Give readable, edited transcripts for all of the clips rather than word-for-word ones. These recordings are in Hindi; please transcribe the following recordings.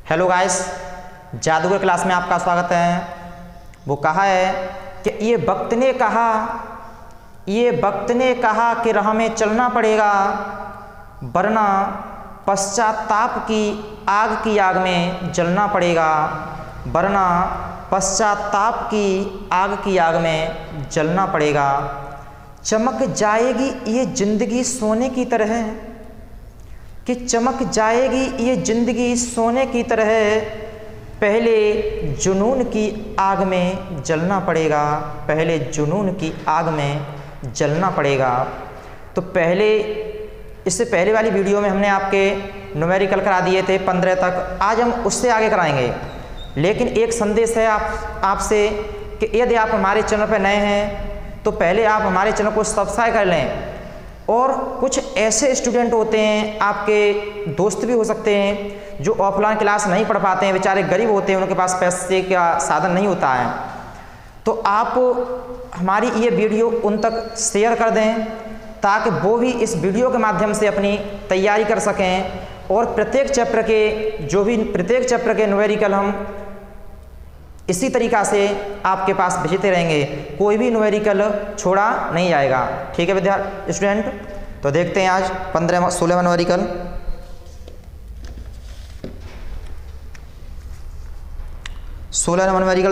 हेलो गाइस, जादूगर क्लास में आपका स्वागत है। वो कहा है कि ये वक्त ने कहा कि राह में चलना पड़ेगा, वरना पश्चाताप की आग में जलना पड़ेगा, वरना पश्चाताप की आग में जलना पड़ेगा। चमक जाएगी ये जिंदगी सोने की तरह, कि चमक जाएगी ये जिंदगी सोने की तरह, पहले जुनून की आग में जलना पड़ेगा, पहले जुनून की आग में जलना पड़ेगा। तो इससे पहले वाली वीडियो में हमने आपके न्यूमेरिकल करा दिए थे 15 तक। आज हम उससे आगे कराएंगे, लेकिन एक संदेश है आपसे कि यदि आप हमारे चैनल पर नए हैं तो पहले आप हमारे चैनल को सब्सक्राइब कर लें। और कुछ ऐसे स्टूडेंट होते हैं, आपके दोस्त भी हो सकते हैं, जो ऑफलाइन क्लास नहीं पढ़ पाते हैं, बेचारे गरीब होते हैं, उनके पास पैसे का साधन नहीं होता है। तो आप हमारी ये वीडियो उन तक शेयर कर दें ताकि वो भी इस वीडियो के माध्यम से अपनी तैयारी कर सकें। और प्रत्येक चैप्टर के न्यूमेरिकल हम इसी तरीक़ा से आपके पास भेजते रहेंगे, कोई भी न्यूमेरिकल छोड़ा नहीं जाएगा। ठीक है विद्यार्थी स्टूडेंट, तो देखते हैं आज 16वां न्यूमेरिकल। न्यूमेरिकल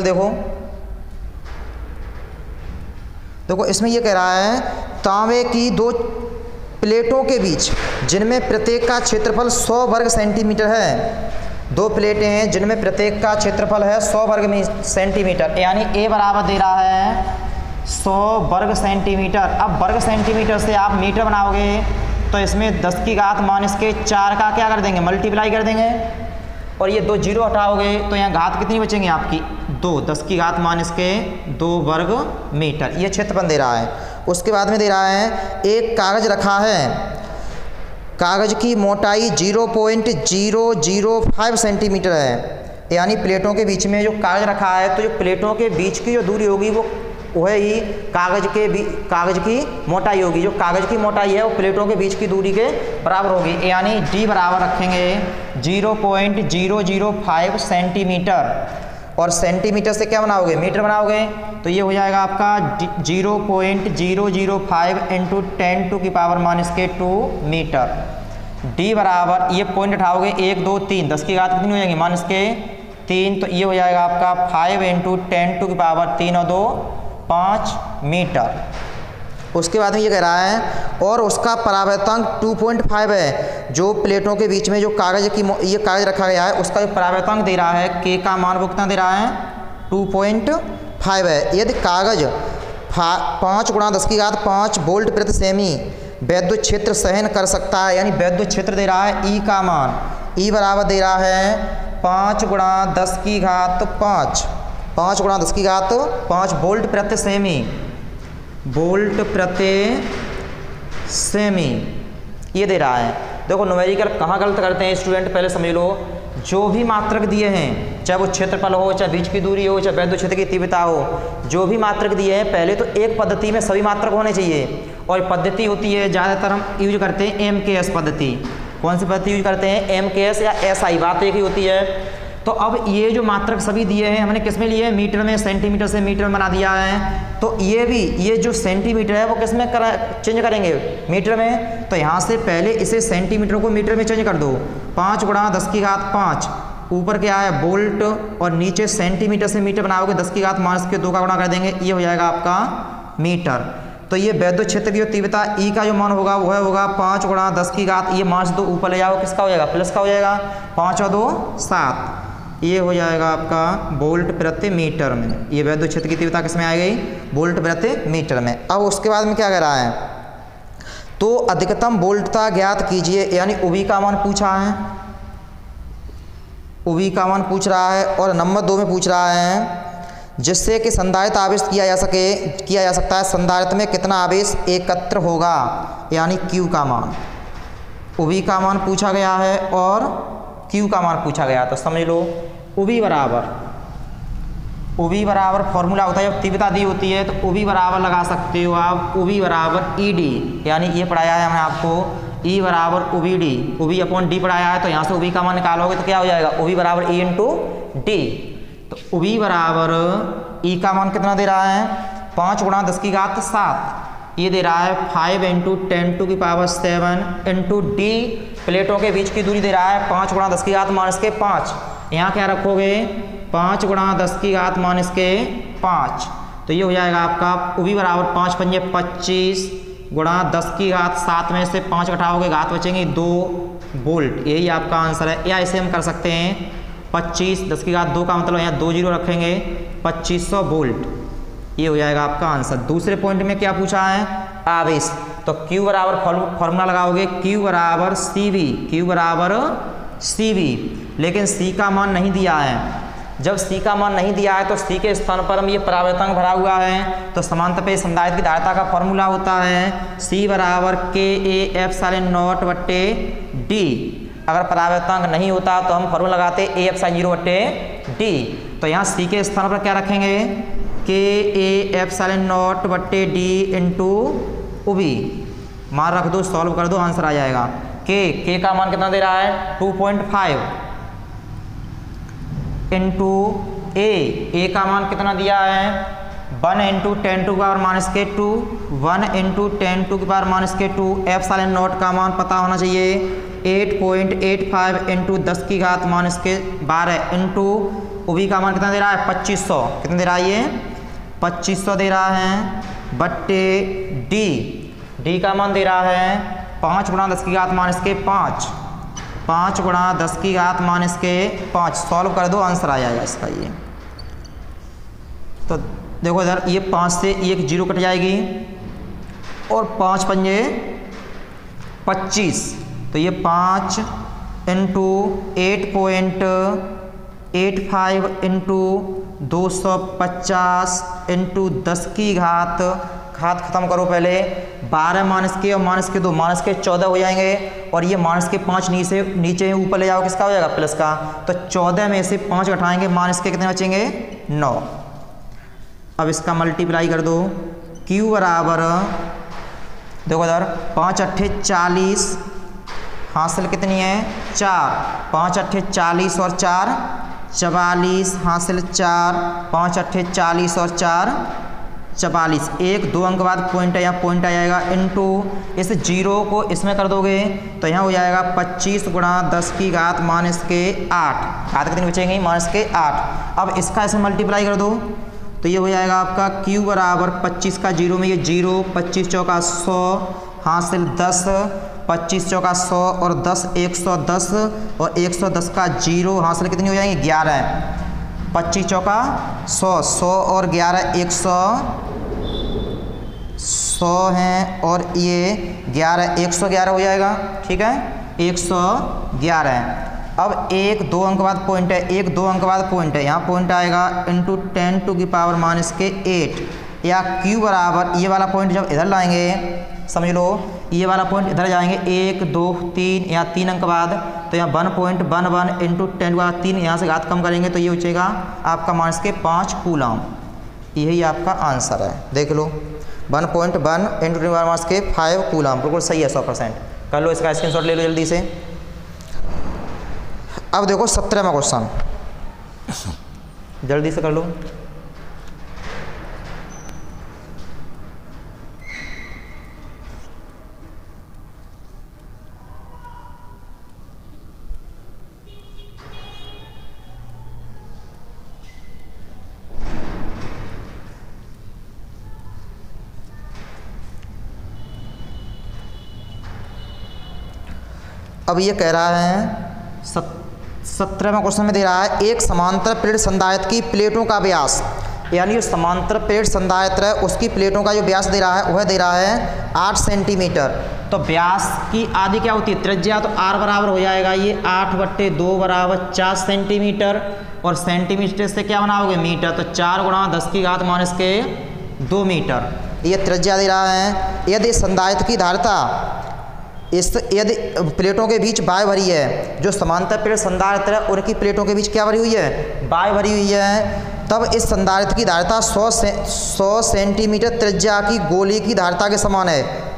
देखो इसमें ये कह रहा है, तांबे की दो प्लेटों के बीच जिनमें प्रत्येक का क्षेत्रफल 100 वर्ग सेंटीमीटर है। दो प्लेटें हैं जिनमें प्रत्येक का क्षेत्रफल है 100 वर्ग सेंटीमीटर, यानी ए बराबर दे रहा है 100 वर्ग सेंटीमीटर। अब वर्ग सेंटीमीटर से आप मीटर बनाओगे तो इसमें 10 की घात माइनस के 4 का क्या कर देंगे, मल्टीप्लाई कर देंगे। और ये 2 जीरो हटाओगे तो यहाँ घात कितनी बचेंगी आपकी, 2, 10 की घात माइनस के 2 वर्ग मीटर। ये क्षेत्रफल दे रहा है। उसके बाद में दे रहा है एक कागज़ रखा है, कागज़ की मोटाई 0.005 सेंटीमीटर है, यानी प्लेटों के बीच में जो कागज़ रखा है, तो जो प्लेटों के बीच की जो दूरी होगी वो ही कागज़ की मोटाई होगी। जो कागज़ की मोटाई है वो प्लेटों के बीच की दूरी के बराबर होगी, यानी डी बराबर रखेंगे 0.005 सेंटीमीटर। और सेंटीमीटर से क्या बनाओगे, मीटर बनाओगे, तो ये हो जाएगा आपका 0.005 इंटू 10⁻⁻2 मीटर। डी बराबर, ये पॉइंट उठाओगे 1 2 3, 10 की घात कितनी हो जाएगी, माइनस के 3, तो ये हो जाएगा आपका 5 इंटू 10⁻3 और 2 5 मीटर। उसके बाद में ये कह रहा है और उसका परावर्तनांक 2.5 है। जो प्लेटों के बीच में जो ये कागज़ रखा गया है, उसका जो परावर्तनांक दे रहा है, के का मान वो कितना दे रहा है, 2.5 है। यदि कागज़ 5 × 10 की घात 5 वोल्ट प्रति सेमी वैद्युत क्षेत्र सहन कर सकता है, यानी वैद्युत क्षेत्र दे रहा है ई का मान, ई बराबर दे रहा है 5 × 10 की घात 5 वोल्ट प्रति सेमी, वोल्ट प्रति सेमी ये दे रहा है। देखो न्यूमेरिकल कहाँ गलत करते हैं स्टूडेंट, पहले समझ लो। जो भी मात्रक दिए हैं, चाहे वो क्षेत्रफल हो, चाहे बीच की दूरी हो, चाहे वैद्युत क्षेत्र की तीव्रता हो, जो भी मात्रक दिए हैं, पहले तो एक पद्धति में सभी मात्रक होने चाहिए। और पद्धति होती है, ज़्यादातर हम यूज करते हैं MKS पद्धति। कौन सी पद्धति यूज करते हैं, MKS या SI, बात एक ही होती है। तो अब ये जो मात्रक सभी दिए हैं, हमने किस में लिए हैं, मीटर में, सेंटीमीटर से मीटर में बना दिया है। तो ये जो सेंटीमीटर है वो किस में चेंज करेंगे, मीटर में। तो यहाँ से पहले इसे सेंटीमीटर को मीटर में चेंज कर दो, 5 × 10 की घात 5, ऊपर क्या है वोल्ट, और नीचे सेंटीमीटर से मीटर बनाओगे 10 की घात माइनस के 2 का गुणा कर देंगे, ये हो जाएगा आपका मीटर। तो ये वैद्युत क्षेत्र की जो तीव्रता ई का जो मान होगा वह होगा 5 × 10 की घात, ये माइनस 2 ऊपर ले जाओ, किसका हो जाएगा, प्लस का हो जाएगा, 5 और 2 7, ये हो जाएगा आपका वोल्ट प्रति मीटर में। ये वैद्युत क्षेत्र की तीव्रता किस में आ गई, वोल्ट प्रति मीटर में। अब उसके बाद में क्या कह रहा है, तो अधिकतम वोल्टता ज्ञात कीजिए, यानी उवी का मान पूछा है, उवी का मान पूछ रहा है। और नंबर 2 में पूछ रहा है जिससे कि संधारित्र आवेश किया जा सकता है, संधारित्र में कितना आवेश एकत्र होगा, यानी Q का मान। उवी का मान पूछा गया है और Q का मान पूछा गया। तो समझ लो उवी बराबर फॉर्मूला होता है, जब तीव्रता दी होती है तो उवी बराबर लगा सकते हो आप, उवी बराबर ED, यानी ये पढ़ाया है हमने आपको ई बराबर उवी डी, उवी अपॉन डी पढ़ाया है तो यहाँ से उवी का मान निकालोगे तो क्या हो जाएगा, उवी बराबर ई इंटू डी। तो उवी बराबर ई का मान कितना दे रहा है, 5 गुणा 10 की घात 7, ये दे रहा है 5 इंटू 10 टू की पावर 7 इंटू डी, प्लेटों के बीच की दूरी दे रहा है 5 गुणा 10 की घात माइनस के 5। यहाँ क्या रखोगे, 5 गुणा 10 की घात माइनस के 5, तो ये हो जाएगा आपका उवी बराबर 5 पंजे 25 गुणा 10 की घात 7 में से 5 घटाओगे घात बचेंगे 2 वोल्ट, यही आपका आंसर है। या इसे हम कर सकते हैं 25 10 की घात 2 का मतलब यहाँ 2 जीरो रखेंगे 2500 वोल्ट, ये हो जाएगा आपका आंसर। दूसरे पॉइंट में क्या पूछा है, आवेश, तो Q बराबर फॉर्मूला लगाओगे Q बराबर CV, Q बराबर CV, लेकिन C का मान नहीं दिया है। जब C का मान नहीं दिया है तो C के स्थान पर हम ये परावर्तक भरा हुआ है, तो समांतर पे संधारित्र की धारिता का फॉर्मूला होता है C बराबर KA/0 बट्टे D। अगर परावर्तक नहीं होता तो हम फॉर्मूला लगाते A/0 बट्टे D। तो यहाँ C के स्थान पर क्या रखेंगे, KA/0 बट्टे D इंटू उवी, मान रख दो, सॉल्व कर दो, आंसर आ जाएगा। K का मान कितना दे रहा है 2.5 इंटू A का मान कितना दिया है 1 इंटू 10 टू की पावर माइनस के 2, 1 इंटू 10 टू की पावर माइनस के 2, F0 का मान पता होना चाहिए 8.85 इंटू 10 की घात माइनस के 12 इंटू उवी का मान कितना दे रहा है 2500, कितना दे रहा है ये 2500 दे रहा है बट्टे D का मान दे रहा है 5 गुणा 10 की घात माइनस के 5 गुणा 10 की घात माइनस के 5, सॉल्व कर दो, आंसर आ जाएगा इसका ये। तो देखो इधर ये 5 से एक जीरो कट जाएगी और 5 पंजे 25, तो ये 5 इंटू 8.85 इंटू 250 इंटू 10 की घात खत्म करो पहले, 12 माइनस के और माइनस के 2 माइनस के 14 हो जाएंगे, और ये माइनस के 5 नीचे ऊपर ले जाओ, किसका हो जाएगा प्लस का, तो 14 में से 5 घटाएंगे, माइनस के कितने बचेंगे 9। अब इसका मल्टीप्लाई कर दो, Q बराबर देखो इधर 5 अट्ठे 40, हासिल कितनी है 4, 5 अट्ठे 40 और 4 44, हासिल 4, 5 अट्ठे 40 और 4 44, एक 2 अंक बाद पॉइंट है, यहाँ पॉइंट आ जाएगा इंटू इस जीरो को इसमें कर दोगे तो यहाँ हो जाएगा 25 गुणा 10 की घात माइनस के 8, घात कितनी बचेंगी माइनस के 8। अब इसका ऐसे मल्टीप्लाई कर दो तो ये हो जाएगा आपका Q बराबर 25 का जीरो में ये जीरो, 25 चौका 100, हासिल 10, 25 चौका 100 और 10 110 और 110 का जीरो, हासिल कितनी हो जाएंगी 11, 25 चौका 100, 100 और 11 100 हैं और ये 11 111 हो जाएगा, ठीक है 111। अब एक 2 अंक बाद पॉइंट है, एक 2 अंक बाद पॉइंट है, यहाँ पॉइंट आएगा इंटू 10 टू की पावर माइनस के 8, या Q बराबर ये वाला पॉइंट जब इधर लाएंगे समझ लो ये वाला पॉइंट इधर जाएंगे 1 2 3, यहाँ 3 अंक बाद तो यहाँ 1.11 इंटू 10 के बाद 3, यहाँ से घात कम करेंगे तो ये बचेगा आपका माइनस के 5 कूलम, यही आपका आंसर है। देख लो 1.1 इंटू 10 माइनस के 5 कूलम, बिल्कुल सही है 100%। कर लो इसका स्क्रीनशॉट ले लो जल्दी से। अब देखो 17वां क्वेश्चन, जल्दी से कर लो। अब ये कह रहा है 17वां क्वेश्चन में दे रहा है एक समांतर प्लेट संधारित्र की प्लेटों का व्यास, यानी जो समांतर प्लेट संधारित्र है उसकी प्लेटों का जो व्यास दे रहा है वह दे रहा है 8 सेंटीमीटर। तो व्यास की आदि क्या होती है त्रिज्या, तो r बराबर हो जाएगा ये 8/2 बराबर 4 सेंटीमीटर, और सेंटीमीटर से क्या बनाओगे मीटर, तो 4 गुणा 10 की घात माइनस के 2 मीटर ये त्रिज्या दे रहा है। यदि संधारित्र की धारिता यदि प्लेटों के बीच बाय भरी है, जो समांतर प्लेट संधारित्र है उनकी प्लेटों के बीच क्या भरी हुई है बाय भरी हुई है, तब इस संधारित्र की धारिता 100 सेंटीमीटर त्रिज्या की गोली की धारिता के समान है।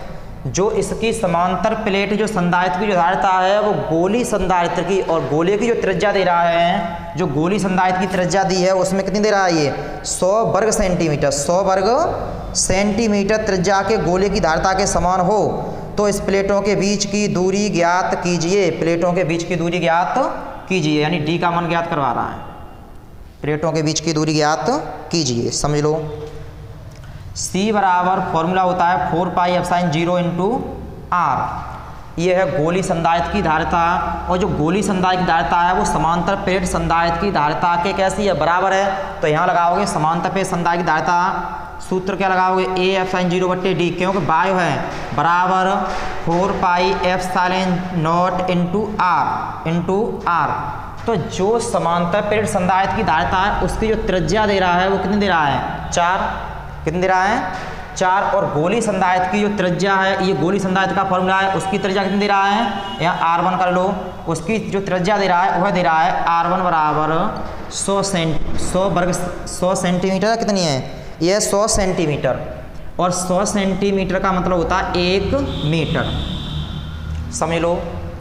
जो इसकी समांतर प्लेट जो संधारित्र की जो धारिता है वो गोली संधारित्र की, और गोले की जो त्रिज्या दे रहा है, जो गोली संधारित्र की त्रिज्या दी है उसमें कितनी दे रहा है ये 100 वर्ग सेंटीमीटर, 100 वर्ग सेंटीमीटर त्रिज्या के गोले की धारिता के समान हो तो इस प्लेटों के बीच की दूरी ज्ञात कीजिए। प्लेटों के बीच की दूरी ज्ञात कीजिए, यानी डी का मान ज्ञात करवा रहा है। प्लेटों के बीच की दूरी ज्ञात कीजिए, समझ लो। C बराबर फॉर्मूला होता है 4 पाई एप्सिलॉन 0 इंटू आर। ये है गोली संधारित्र की धारिता, और जो गोली संधारित्र की धारिता है वो समांतर प्लेट संधारित्र की धारिता के कैसी है, बराबर है। तो यहाँ लगाओगे समांतर प्लेट संधारित्र की धारिता, सूत्र क्या लगाओगे A एप्सिलॉन 0 बट्टे डी, क्योंकि बायो है, बराबर 4 pi epsilon nought into R. तो जो समांतर प्लेट संधारित्र की धारिता है उसकी जो त्रिज्या दे रहा है वो कितनी दे रहा है 4, कितनी दे रहा है 4, और गोली संधारित्र की जो त्रिज्या है, ये गोली संधारित्र का फॉर्मूला है, उसकी त्रिज्या कितनी दे रहा है, यहाँ R1 कर लो, उसकी जो त्रिज्या दे रहा है वह दे रहा है R1 बराबर 100 सेंटीमीटर, कितनी है ये 100 सेंटीमीटर, और 100 सेंटीमीटर का मतलब होता है 1 मीटर, समझ लो।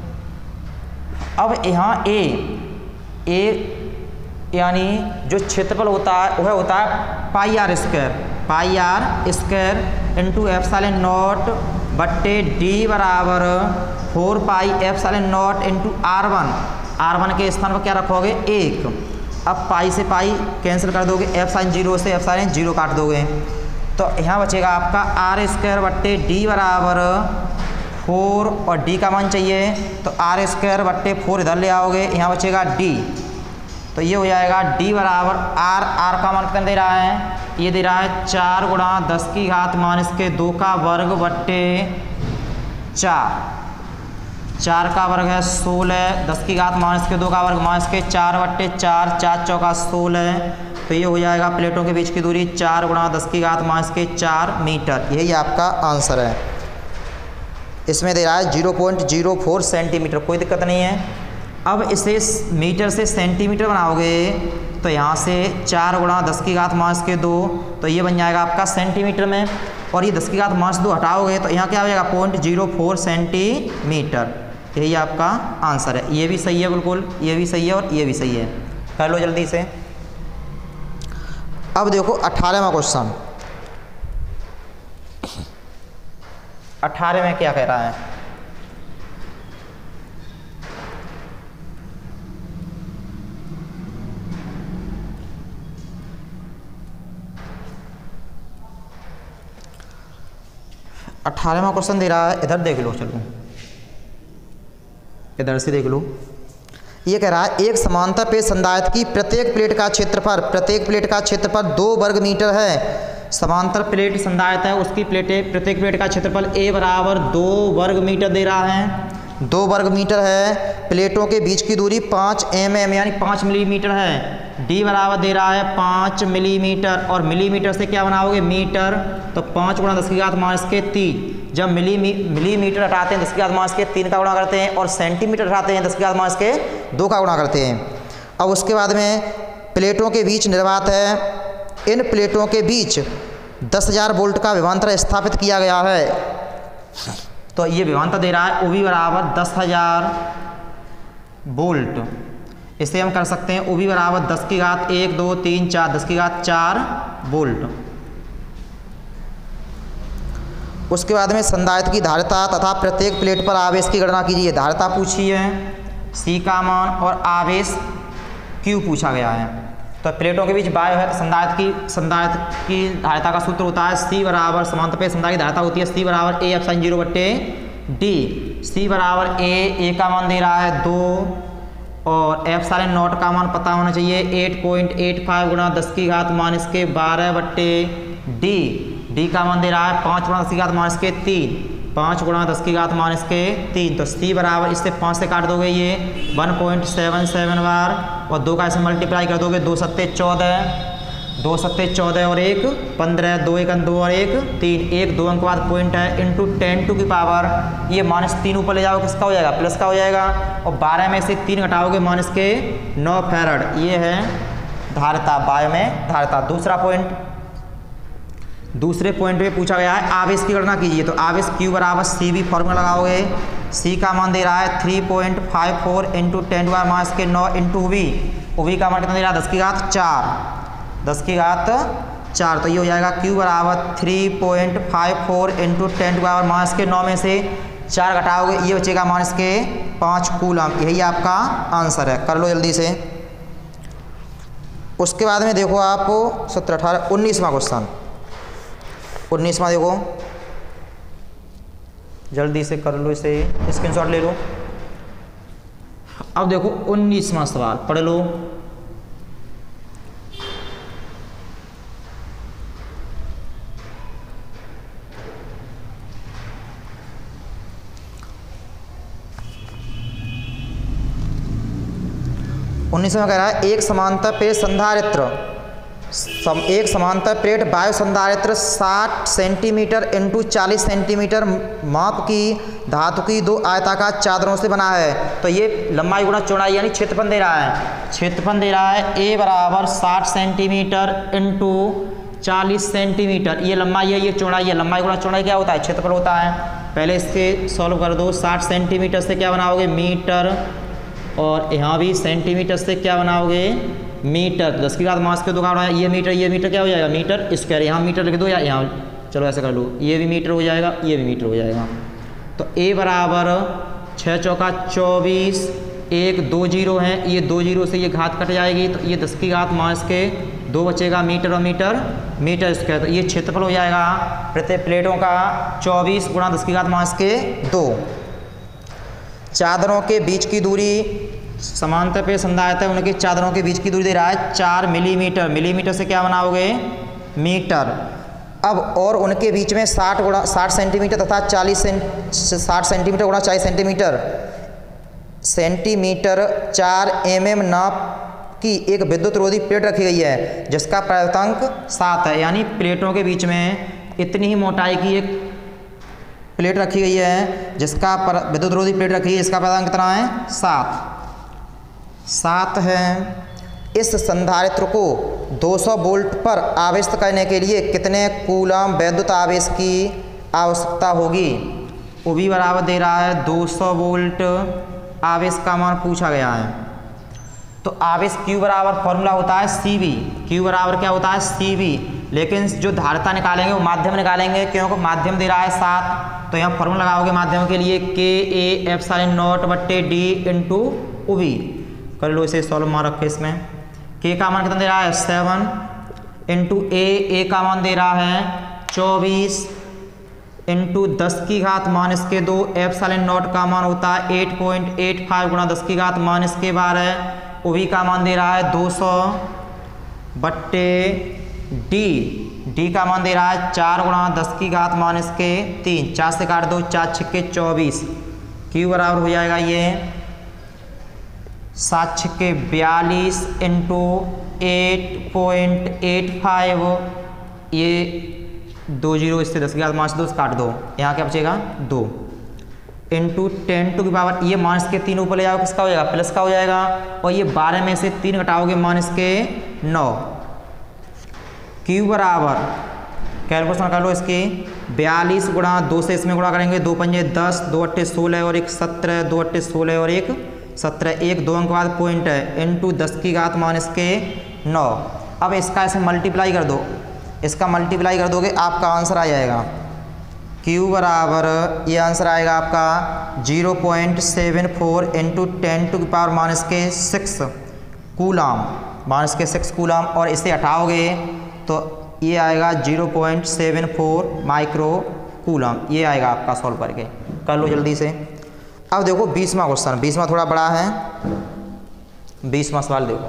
अब यहाँ ए यानी जो क्षेत्रफल होता है वह होता है pi R square into epsilon nought बट्टे डी बराबर 4 pi epsilon nought into R1 के स्थान पर क्या रखोगे 1। अब पाई से पाई कैंसिल कर दोगे, एप्सिलॉन 0 से एप्सिलॉन 0 काट दोगे, तो यहाँ बचेगा आपका आर स्क्वायर बट्टे डी बराबर 4, और डी का मान चाहिए तो आर स्क्वायर बट्टे 4 इधर ले आओगे, यहाँ बचेगा डी, तो ये हो जाएगा डी बराबर आर का मान कितना दे रहा है, ये दे रहा है 4 गुणा 10 की घात माइनस के 2 का वर्ग बट्टे 4 का वर्ग है 16, 10 की घात माइनस के 2 का वर्ग माइनस के 4 बट्टे 4, 4 चौका 16, तो ये हो जाएगा प्लेटों के बीच की दूरी 4 गुणा 10 की घात माइनस के 4 मीटर। यही आपका आंसर है। इसमें दे रहा है 0.04 सेंटीमीटर, कोई दिक्कत नहीं है। अब इसे मीटर से सेंटीमीटर बनाओगे तो यहाँ से 4 गुणा 10 की घात माइनस के 2, तो ये बन जाएगा आपका सेंटीमीटर में, और ये 10 की घात माइनस 2 हटाओगे तो यहाँ क्या हो जाएगा 0.04 सेंटीमीटर। यही आपका आंसर है। ये भी सही है बिल्कुल, ये भी सही है और ये भी सही है। कर लो जल्दी से। अब देखो 18वां क्वेश्चन, 18 में क्या कह रहा है, अठारहवां क्वेश्चन दे रहा है, इधर देख लो, चलो इधर से देख लो। ये कह रहा है एक समांतर प्लेट संधारित्र की प्रत्येक प्लेट का क्षेत्रफल 2 वर्ग मीटर है। समांतर प्लेट संधारित्र है उसकी प्रत्येक प्लेट का क्षेत्रफल A बराबर 2 वर्ग मीटर दे रहा है, 2 वर्ग मीटर है। प्लेटों के बीच की दूरी 5 mm यानी 5 मिलीमीटर है। D बराबर दे रहा है 5 मिलीमीटर, और मिलीमीटर से क्या बनाओगे मीटर, तो 5 गुणा 10 की घात माइनस के 3। जब मिलीमीटर हटाते हैं 10 की घात माइनस के 3 का गुणा करते हैं, और सेंटीमीटर हटाते हैं 10 की घात माइनस के 2 का गुणा करते हैं। अब उसके बाद में प्लेटों के बीच निर्वात है, इन प्लेटों के बीच 10,000 वोल्ट का विभवांतर स्थापित किया गया है। तो ये विभवांतर दे रहा है OV बराबर 10,000 वोल्ट। इसे हम कर सकते हैं OV बराबर 10 की घात 1 2 3 4 10 की घात 4 वोल्ट। उसके बाद में संधारित्र की धारिता तथा प्रत्येक प्लेट पर आवेश की गणना कीजिए। धारिता पूछी है, C का मान, और आवेश Q पूछा गया है। तो प्लेटों के बीच वायु है, तो संधारित्र की धारिता का सूत्र होता है C बराबर, समांतर प्लेट संधारित्र की धारिता होती है C बराबर A एप्सिलॉन 0 बट्टे D। C बराबर A का मान दे रहा है 2, और एप्सिलॉन नॉट का मान पता होना चाहिए 8.85 गुणा 10 की घात माइनस के 12 बट्टे D का मान दे रहा है 5 गुणा 10 की घात माइनस के 3, 5 गुणा 10 की घात माइनस के 3। तो C बराबर, इससे 5 से काट दोगे ये 1.77 बार, और 2 का ऐसे मल्टीप्लाई कर दोगे 2 सत्ते 14 और 1 15, 2 1 2 और 1 3, 1 2 अंक बाद पॉइंट है, इंटू 10 टू की पावर, ये -3 ऊपर ले जाओ किसका हो जाएगा, प्लस का हो जाएगा, और 12 में से 3 घटाओगे माइनस के 9 फैराड। ये है धारिता, वायु में धारिता। दूसरा पॉइंट, दूसरे पॉइंट पे पूछा गया है आवेश की गणना कीजिए, तो आवेश Q बराबर CV फॉर्मूला लगाओगे। C का मान दे रहा है 3.54 इंटू 10⁻⁹ इंटू V। V का मान कितना दे रहा है 10 की घात 4, 10 की घात 4। तो ये हो जाएगा Q बराबर 3.54 इंटू 10⁻⁹ में से 4 घटाओगे, ये बचेगा -5 कूलम। यही आपका आंसर है। कर लो जल्दी से। उसके बाद में देखो आप 17, 18, 19वां क्वेश्चन। 19वां देखो, जल्दी से कर लो, इसे स्क्रीनशॉट ले लो। अब देखो 19वां सवाल पढ़ लो। में कह रहा है एक समांतर प्लेट संधारित्र एक समांतर प्लेट वायु संधारित्र 60 सेंटीमीटर इंटू 40 सेंटीमीटर माप की धातु की 2 आयताकार चादरों से बना है। तो ये लंबाई गुणा चौड़ाई यानी क्षेत्रफल दे रहा है। क्षेत्रफल दे रहा है A बराबर 60 सेंटीमीटर इंटू 40 सेंटीमीटर। ये लंबाई है, ये चौड़ाई है। लंबाई गुणा चौड़ाई क्या होता है? क्षेत्रफल होता है। पहले इसके सॉल्व कर दो। 60 सेंटीमीटर से क्या बनाओगे? मीटर। और यहाँ भी सेंटीमीटर से क्या बनाओगे? मीटर। 10 की घात मास के 2 का है। ये मीटर क्या हो जाएगा? Metre square. यहाँ मीटर लिख दो या यहाँ, चलो ऐसे कर लो। ये भी मीटर हो जाएगा, ये भी मीटर हो जाएगा। तो A बराबर 6 चौका 24, 1 2 जीरो हैं, ये 2 जीरो से ये घात कट जाएगी, तो ये 10 की घात मास के 2 बचेगा। मीटर और मीटर स्क्वायर। तो ये क्षेत्रफल हो जाएगा प्रत्येक प्लेटों का 24 गुणा 10 की घात मास के 2। चादरों के बीच की दूरी समांतर पे संधारित्र है, उनके चादरों के बीच की दूरी दे रहा है 4 मिलीमीटर। मिलीमीटर से क्या बनाओगे? मीटर। अब और उनके बीच में 60 सेंटीमीटर तथा 60 सेंटीमीटर गुणा 40 सेंटीमीटर 4 mm नाप की एक विद्युत रोधी प्लेट रखी गई है जिसका प्रायतांक 7 है। यानी प्लेटों के बीच में इतनी ही मोटाई की एक प्लेट रखी गई है जिसका विद्युत रोधी प्लेट रखी है, इसका प्रायतांक कितना है? 7 है। इस संधारित्र को 200 वोल्ट पर आवेशित करने के लिए कितने कूलम विद्युत आवेश की आवश्यकता होगी? भी बराबर दे रहा है 200 वोल्ट आवेश का मान पूछा गया है। तो आवेश Q बराबर फॉर्मूला होता है CV। Q बराबर क्या होता है? CV। लेकिन जो धारिता निकालेंगे वो माध्यम निकालेंगे, क्योंकि माध्यम दे रहा है 7। तो यहाँ फॉर्मूला लगाओगे माध्यम के लिए KA/0/D इंटू UV। कर लो इसे सॉल्व मान रखे। इसमें K का मान कितना दे रहा है? 7 इंटू A का मान दे रहा है 24 इंटू 10 की घात -2। ε0 का मान होता है 8.85 गुणा 10 की घात -12। UV का मान दे रहा है 200/D। D का मान दे रहा है 4 गुणा 10 की घात -3। 4 से काट दो, 4 छक्के 24। Q बराबर हो जाएगा ये 7 छक्के 42 इंटू 8.85। ये 2 जीरो, इससे 10 की घात -2 काट दो, यहाँ क्या बचेगा? 2 इंटू 10 टू की पावर, ये -3 ऊपर ले जाओ, किसका हो जाएगा? प्लस का हो जाएगा। और ये 12 में से 3 घटाओगे -9। Q बराबर कैलकुलेशन कर लो इसकी 42 गुणा 2 से इसमें गुणा करेंगे, 2 पंजे 10, 2 अट्ठे 16 और 1 17, 2 अट्ठे 16 और 1 17, 1 2 अंक बाद पॉइंट है इंटू 10 की घात -9। अब इसका ऐसे मल्टीप्लाई कर दो, इसका मल्टीप्लाई कर दोगे आपका आंसर आ जाएगा। Q बराबर ये आंसर आएगा आपका 0.74 इंटू 10 टू की पावर -6 कूलम, -6 कूलम। और इसे हटाओगे तो ये आएगा 0.74 माइक्रो कूलम। ये आएगा आपका सॉल्व करके। कर लो जल्दी से। अब देखो 20वां क्वेश्चन। 20वां थोड़ा बड़ा है। 20वां सवाल देखो।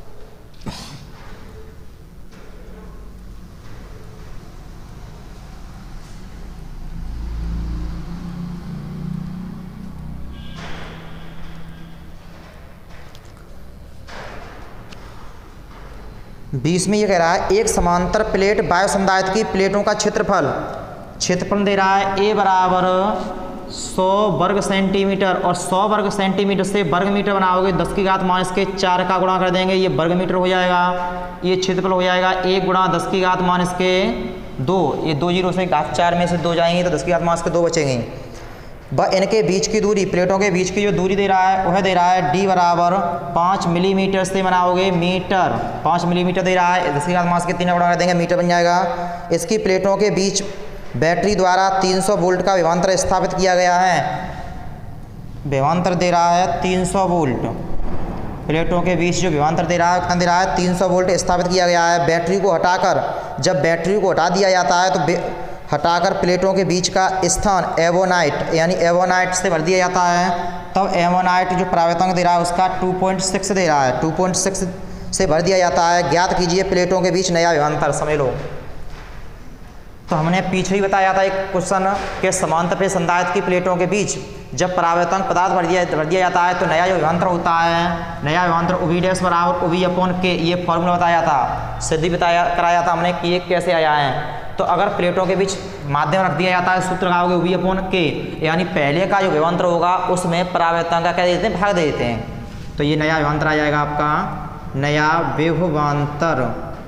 बीस में ये कह रहा है एक समांतर प्लेट वायु संधारित्र की प्लेटों का क्षेत्रफल दे रहा है A बराबर 100 वर्ग सेंटीमीटर, और 100 वर्ग सेंटीमीटर से वर्ग मीटर बनाओगे 10 की घात -4 का गुणा कर देंगे, ये वर्ग मीटर हो जाएगा। ये क्षेत्रफल हो जाएगा 1 गुणा 10 की घात 2, ये 2 जीरो से घात 4 में से 2 जाएंगे तो 10 की घात -2 बचेंगे। इनके बीच की दूरी, प्लेटों के बीच की जो दूरी दे रहा है वह दे रहा है d बराबर 5 मिलीमीटर से बनाओगे मीटर, 5 मिलीमीटर दे रहा है, 10 की घात -3 गुणा कर देंगे मीटर बन जाएगा। इसकी प्लेटों के बीच बैटरी द्वारा 300 वोल्ट का विभवांतर स्थापित किया गया है, विभवांतर दे रहा है 300 वोल्ट, प्लेटों के बीच जो विभवांतर दे रहा है कितना दे रहा है 300 वोल्ट स्थापित किया गया है। बैटरी को हटाकर, जब बैटरी को हटा दिया जाता है तो हटाकर प्लेटों के बीच का स्थान एवोनाइट यानी एवोनाइट से भर दिया जाता है, तब एवोनाइट जो परावर्तक दे रहा है उसका 2.6 दे रहा है, 2.6 से भर दिया जाता है। ज्ञात कीजिए प्लेटों के बीच नया विभवांतर, समझ लो। तो हमने पीछे ही बताया था एक क्वेश्चन के समांतर पे संधारित्र की प्लेटों के बीच जब परावर्तक पदार्थ भर दिया जाता है तो नया जो विभवांतर होता है, नया विभवांतर OV डैश बराबर OV अपॉन K, ये फॉर्मूला बताया था, सिद्धि कराया था हमने कि ये कैसे आया है। तो अगर प्लेटों के बीच माध्यम रख दिया जाता है, सूत्र लगाओगे OV अपॉन K, यानी पहले का जो विभवांतर होगा उसमें परावर्तक का क्या दे देते हैं, भाग दे देते हैं। तो ये नया विभवांतर आ जाएगा आपका, नया विभवांतर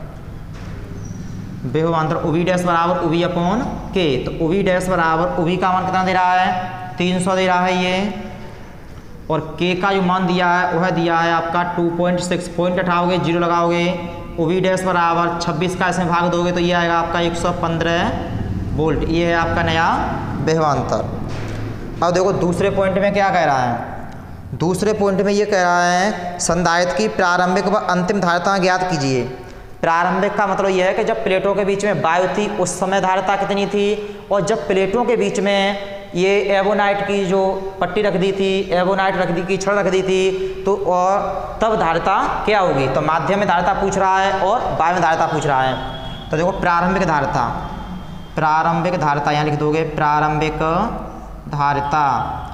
OV डैश बराबर OV अपॉन K। तो OV डैश बराबर OV का मान कितना दे रहा है 300 दे रहा है ये, और K का जो मान दिया है वह दिया है आपका 2.6, पॉइंट हटाओगे 0 लगाओगे, OV डैश बराबर 26 का इसमें भाग दोगे तो ये आएगा आपका 115 वोल्ट, ये है आपका नया विभवांतर। अब देखो दूसरे पॉइंट में क्या कह रहा है, दूसरे पॉइंट में ये कह रहा है संधारित्र की प्रारंभिक व अंतिम धारिता ज्ञात कीजिए। प्रारंभिक का मतलब यह है कि जब प्लेटों के बीच में वायु थी उस समय धारिता कितनी थी, और जब प्लेटों के बीच में ये एवोनाइट की जो पट्टी रख दी थी, एवोनाइट रख दी की छड़ रख दी थी, तो और तब धारिता क्या होगी। तो माध्यम में धारिता पूछ रहा है और वायु में धारिता पूछ रहा है। तो देखो प्रारंभिक धारिता, प्रारंभिक धारिता यहाँ लिख दोगे, प्रारंभिक धारिता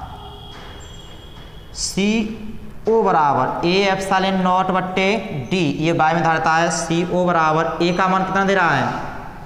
CO बराबर A एप्सिलॉन नॉट बट्टे D, ये वायु में धारिता है। CO बराबर A का मान कितना दे रहा है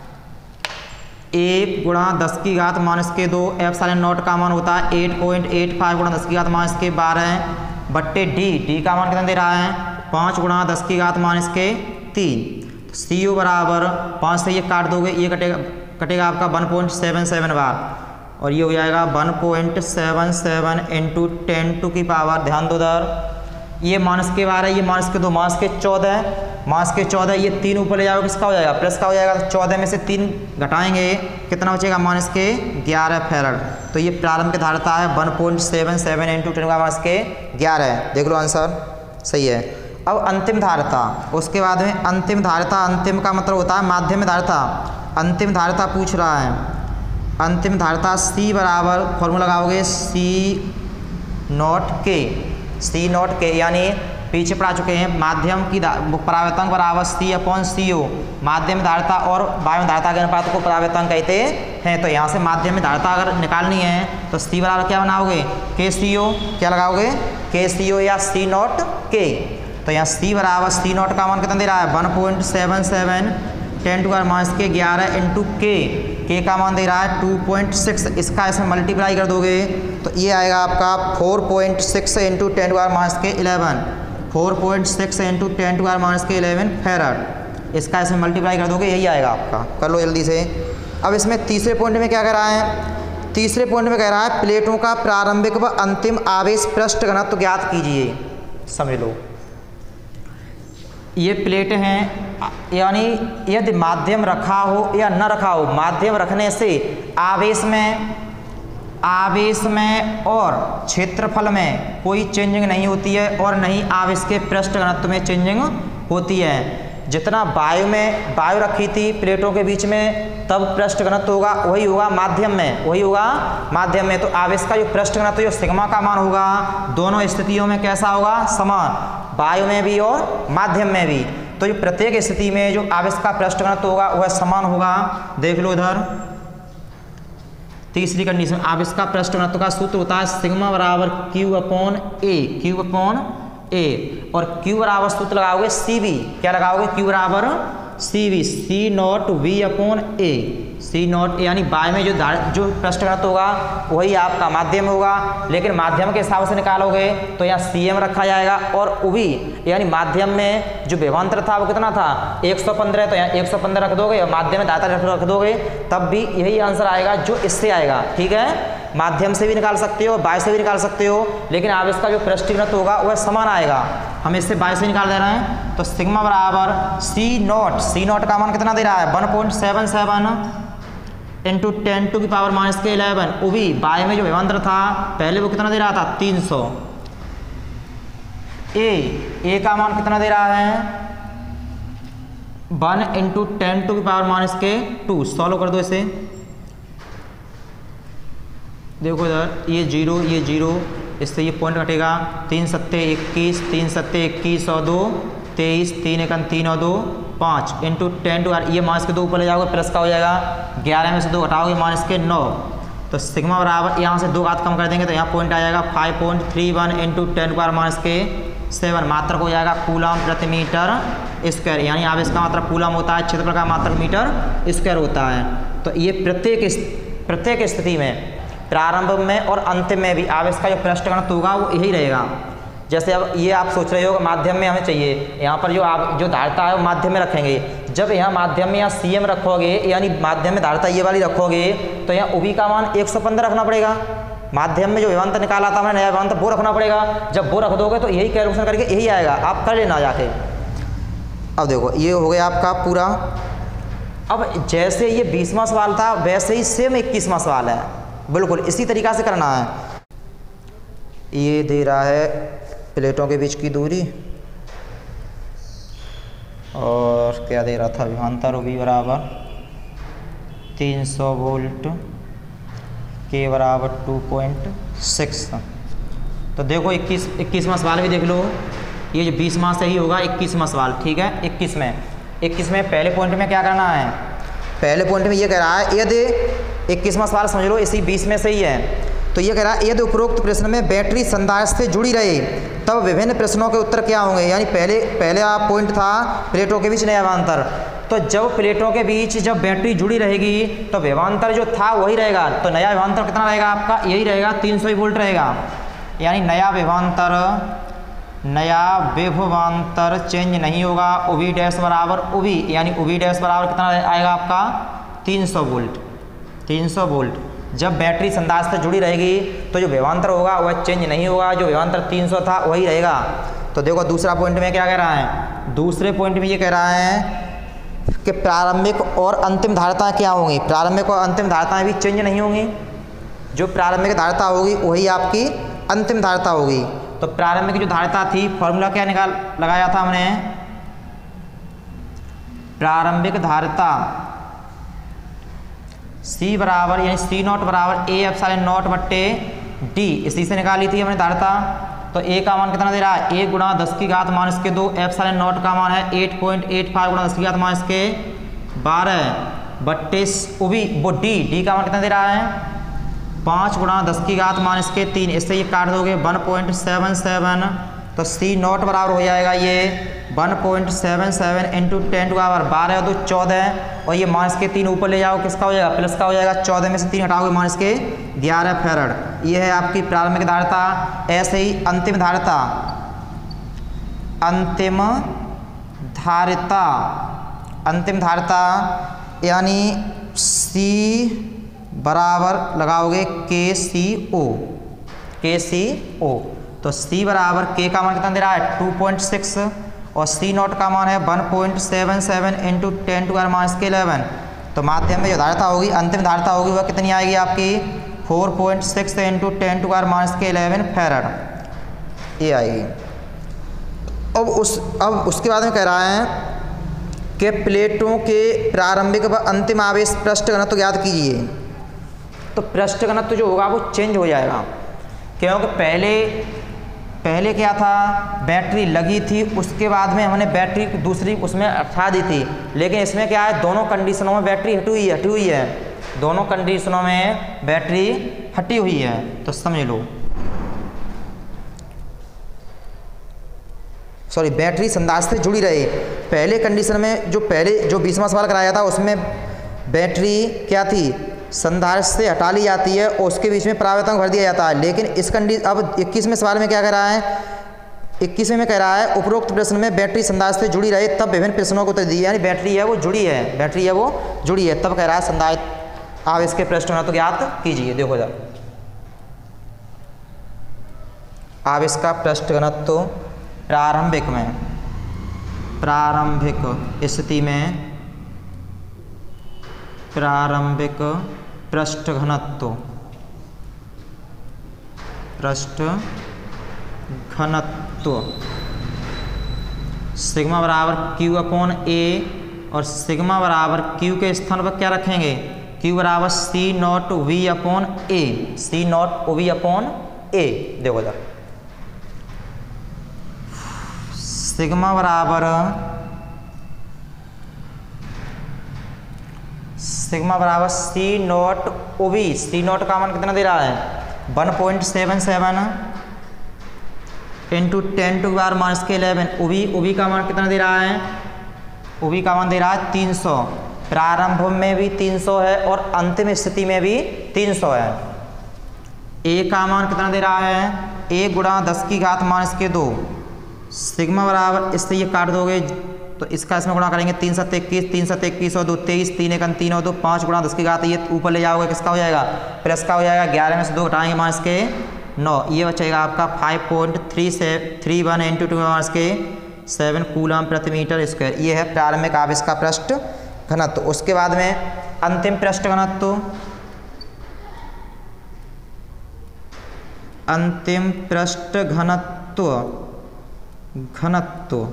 1 गुणा 10 की घात -2, एप्सिलॉन नॉट का मान होता है 8.85 गुणा 10 की घात -12 बट्टे D का मान कितना दे रहा है 5 गुणा 10 की घात -3। तो CO बराबर 5 से ये काट दोगे, ये कटेगा आपका 1.77 बार, और ये हो जाएगा 1.77 इंटू 10⁻, ध्यान दो उधर, ये -12 है, ये -2, -14, ये 3 ऊपर ले जाओगे किसका हो जाएगा, प्लस का हो जाएगा। तो 14 में से 3 घटाएंगे कितना बचेगा -11 फैराड। तो ये प्रारंभिक धारिता है 1.77 इंटू 10⁻11, देख लो आंसर सही है। अब अंतिम धारिता, उसके बाद में अंतिम धारिता, अंतिम का मतलब होता है माध्यम धारिता। अंतिम धारिता पूछ रहा है, अंतिम धारिता C बराबर फॉर्मूला लगाओगे C0K, यानी पीछे पढ़ा चुके हैं माध्यम की परावर्तक बराबर C/CO, माध्यम धारिता और वायु धारिता के अनुपात को परावर्तक कहते हैं। तो यहाँ से माध्यम में धारिता अगर निकालनी है तो C बराबर क्या बनाओगे KCO, क्या लगाओगे KCO या C0K। तो यहाँ C बराबर C0 का मान कितना दे रहा है 1.77 10⁻11 इंटू K का मान दे रहा है 2.6, इसका इसमें मल्टीप्लाई कर दोगे तो ये आएगा आपका 4.6 इंटू 10⁻11, 4.6 इंटू 10⁻11 फैराड, इसका इसमें मल्टीप्लाई कर दोगे यही आएगा आपका, कर लो जल्दी से। अब इसमें तीसरे पॉइंट में क्या कह रहा है, तीसरे पॉइंट में कह रहा है प्लेटों का प्रारंभिक व अंतिम आवेश पृष्ठ घनत्व ज्ञात कीजिए। समझ लो ये प्लेट हैं, यानी यदि माध्यम रखा हो या न रखा हो, माध्यम रखने से आवेश में और क्षेत्रफल में कोई चेंजिंग नहीं होती है और नहीं आवेश के पृष्ठ घनत्व में चेंजिंग होती है। जितना वायु रखी थी प्लेटों के बीच में तब पृष्ठ घनत्व होगा वही होगा माध्यम में, तो आवेश का जो पृष्ठ घनत्व जो सिग्मा का मान होगा दोनों स्थितियों में कैसा होगा समान, वायु में भी और माध्यम में भी। तो जो प्रत्येक स्थिति में जो आवेश का पृष्ठ घनत्व होगा वह समान होगा। देख लो इधर तीसरी कंडीशन, आवेश का पृष्ठ घनत्व का सूत्र होता है सिग्मा बराबर Q/A, और Q बराबर सूत्र लगाओगे CV, क्या लगाओगे Q बराबर C V, C nought V upon A, C nought यानी बाय में जो पृष्ठ घनत्व होगा वही आपका माध्यम होगा, लेकिन माध्यम के हिसाब से निकालोगे तो यहाँ सी एम रखा जाएगा और उभी यानी माध्यम में जो विभवांतर था वो कितना था 115, तो यहाँ 115 रख दोगे और माध्यम में दाता रख दोगे तब भी यही आंसर आएगा जो इससे आएगा। ठीक है, माध्यम से भी निकाल सकते हो, बाय से भी निकाल सकते हो, लेकिन आप इसका जो पृष्ठ घनत्व होगा वह समान आएगा। हम इससे बाय से निकाल दे रहे हैं तो सिग्मा बराबर सी नॉट का मान कितना दे रहा है 1.77 इंटू 10⁻⁻11। उभी बाय में जो विभवांतर था पहले वो कितना दे रहा था 300। ए का मान कितना दे रहा है 1 इंटू 10⁻⁻2। सॉल्व कर दो इसे, देखो इधर ये जीरो, इससे ये पॉइंट घटेगा 3 सत्ते 21, 3 सत्ते 21 और 2 23, 3 एकन 3 और 2 5 इंटू 10 टू ये माइनस के 2 ऊपर ले जाओगे प्लस का हो जाएगा 11 में से 2 घटाओगे माइनस के 9, तो सिग्मा बराबर यहाँ से 2 घात कम कर देंगे तो यहाँ पॉइंट आ जाएगा 5.31 इंटू 10⁻⁻7 मात्रक हो जाएगा कूलम प्रति मीटर स्क्वायर, यानी आप इसका मात्रक कूलम होता है, क्षेत्रफल का मात्रक मीटर स्क्वायर होता है। तो ये प्रत्येक स्थिति में प्रारंभ में और अंतिम में भी आप इसका जो पृष्ठ घनत्व होगा वो यही रहेगा। जैसे अब ये आप सोच रहे हो माध्यम में हमें चाहिए, यहाँ पर जो धारिता है वो माध्यम में रखेंगे, जब यहाँ माध्यम में यहाँ सी एम रखोगे यानी माध्यम में धारिता ये वाली रखोगे तो यहाँ उभी का मान 115 रखना पड़ेगा। माध्यम में जो विभवांतर निकाला था हमने नया विभवांतर वो रखना पड़ेगा, जब वो रख दोगे तो यही कैलकुलेशन करके यही आएगा, आप कर लेना जाके। अब देखो ये हो गया आपका पूरा। अब जैसे ये 20वां सवाल था वैसे ही सेम 21वां सवाल है, बिल्कुल इसी तरीक़ा से करना है। ये दे रहा है प्लेटों के बीच की दूरी और क्या दे रहा था विभवांतर V बराबर 300 वोल्ट, K बराबर 2.6। तो देखो 21वां सवाल भी देख लो, ये जो 20वां से ही होगा 21वां सवाल। ठीक है, 21 में पहले पॉइंट में क्या करना है, पहले पॉइंट में ये कह रहा है यदि 21वां सवाल समझ लो इसी 20 में से ही है, तो ये कह रहा है यदि उपरोक्त प्रश्न में बैटरी संधारित्र से जुड़ी रहे तब विभिन्न प्रश्नों के उत्तर क्या होंगे। यानी पहले आप पॉइंट था प्लेटों के बीच नया विभवांतर, तो जब प्लेटों के बीच जब बैटरी जुड़ी रहेगी तो विभवांतर जो था वही रहेगा, तो नया विभवांतर कितना रहेगा आपका यही रहेगा 300 वोल्ट रहेगा। यानी नया विभवांतर चेंज नहीं होगा। उभी डैश बराबर उभी, यानी उभी डैश बराबर कितना आएगा आपका 300 वोल्ट। जब बैटरी संधारित्र से जुड़ी रहेगी तो जो विभवांतर होगा वह चेंज नहीं होगा, जो विभवांतर 300 था वही रहेगा। तो देखो दूसरा पॉइंट में क्या कह रहा है, दूसरे पॉइंट में ये कह रहा है कि प्रारंभिक और अंतिम धारिताएं क्या होंगी, प्रारंभिक और अंतिम धारिताएं भी चेंज नहीं होंगी, जो प्रारंभिक धारिता होगी वही आपकी अंतिम धारिता होगी। तो प्रारंभिक जो धारिता थी फॉर्मूला क्या लगाया था हमने, प्रारंभिक धारिता C बराबर यानी C नॉट बराबर A एप्सिलॉन नॉट बट्टे D, इसी से निकाली थी हमने धारिता। तो A का मान कितना दे रहा है 1 गुणा 10 की घात माइनस के 2, एप्सिलॉन नॉट का मान है 8.85 गुणा 10 की घात माइनस के 12 बट्टे उभी वो D का मान कितना दे रहा है 5 गुणा 10 की घात माइनस के 3, इससे ये काट दोगे 1.77, तो C नॉट बराबर हो जाएगा ये 1.77 इंटू 10 टू पावर 12 और 2 14, और ये माइनस के 3 ऊपर ले जाओ किसका हो जाएगा प्लस का हो जाएगा, 14 में से 3 हटाओगे माइनस के 11 फैराड। ये है आपकी प्रारंभिक धारिता। ऐसे ही अंतिम धारिता यानी C बराबर लगाओगे KCO, तो C बराबर K का मान कितना दे रहा है 2.6 और C नॉट का मान है 1.77 इंटू 10 टू माइनस के 11। तो माध्यम में जो धारिता होगी अंतिम धारिता होगी वह कितनी आएगी आपकी 4.6 इंटू 10 टू माइनस के 11 फैराड, ये आएगी। अब उसके बाद में कह रहा है कि प्लेटों के प्रारंभिक व अंतिम आवेश पृष्ठ घनत्व ज्ञात कीजिए। तो पृष्ठ घनत्व जो होगा वो चेंज हो जाएगा, क्योंकि पहले क्या था बैटरी लगी थी, उसके बाद में हमने बैटरी दूसरी उसमें हटा दी थी, लेकिन इसमें क्या है दोनों कंडीशनों में बैटरी हटी हुई है, दोनों कंडीशनों में बैटरी हटी हुई है। तो समझ लो सॉरी बैटरी संधारित्र से जुड़ी रहे। पहले कंडीशन में जो 20वां सवाल कराया था उसमें बैटरी क्या थी, संधारित्र से हटा ली जाती है और उसके बीच में परावर्तक भर दिया जाता है। लेकिन इस अब 21वें सवाल में क्या कह रहा है, 21वें में कह रहा है उपरोक्त प्रश्न में बैटरी संधारित्र से जुड़ी रहे तब विभिन्न प्रश्नों को उत्तर दिए, यानी बैटरी है वो जुड़ी है, बैटरी है वो जुड़ी है, तब कह रहा है संधारित्र। आप इसके पृष्ठ घनत्व ज्ञात कीजिए। देखो जरा, आप इसका पृष्ठ घनत्व प्रारंभिक स्थिति में प्रारंभिक पृष्ठ घनत्व सिग्मा बराबर Q अपॉन A और सिग्मा बराबर Q के स्थान पर क्या रखेंगे, Q बराबर C nought V upon A, C nought V upon A। देखो जरा, सिग्मा बराबर C nought OV, C nought का मान कितना दे रहा है 1.77 इंटू 10⁻⁻11। OV का मान कितना दे रहा है, OV का मान दे रहा है 300, प्रारंभ में भी 300 है और अंतिम स्थिति में भी 300 है। A का मान कितना दे रहा है, A गुणा 10⁻⁻2। सिग्मा बराबर, इससे ये काट दोगे तो इसका इसमें गुणा करेंगे 3 7 21, 3 7 21 और 2 23, 3 1 3 और 2 5 गुणा 10⁻, ये ऊपर ले जाओगे किसका हो जाएगा, प्लस का हो जाएगा। 11 में से 2 घटाएंगे -9, ये बचेगा आपका 5.31 इंटू 2⁻7 कूलम प्रति मीटर स्क्वायर। ये है प्रारंभिक आवेश का पृष्ठ घनत्व। उसके बाद में अंतिम पृष्ठ घनत्व, अंतिम पृष्ठ घनत्व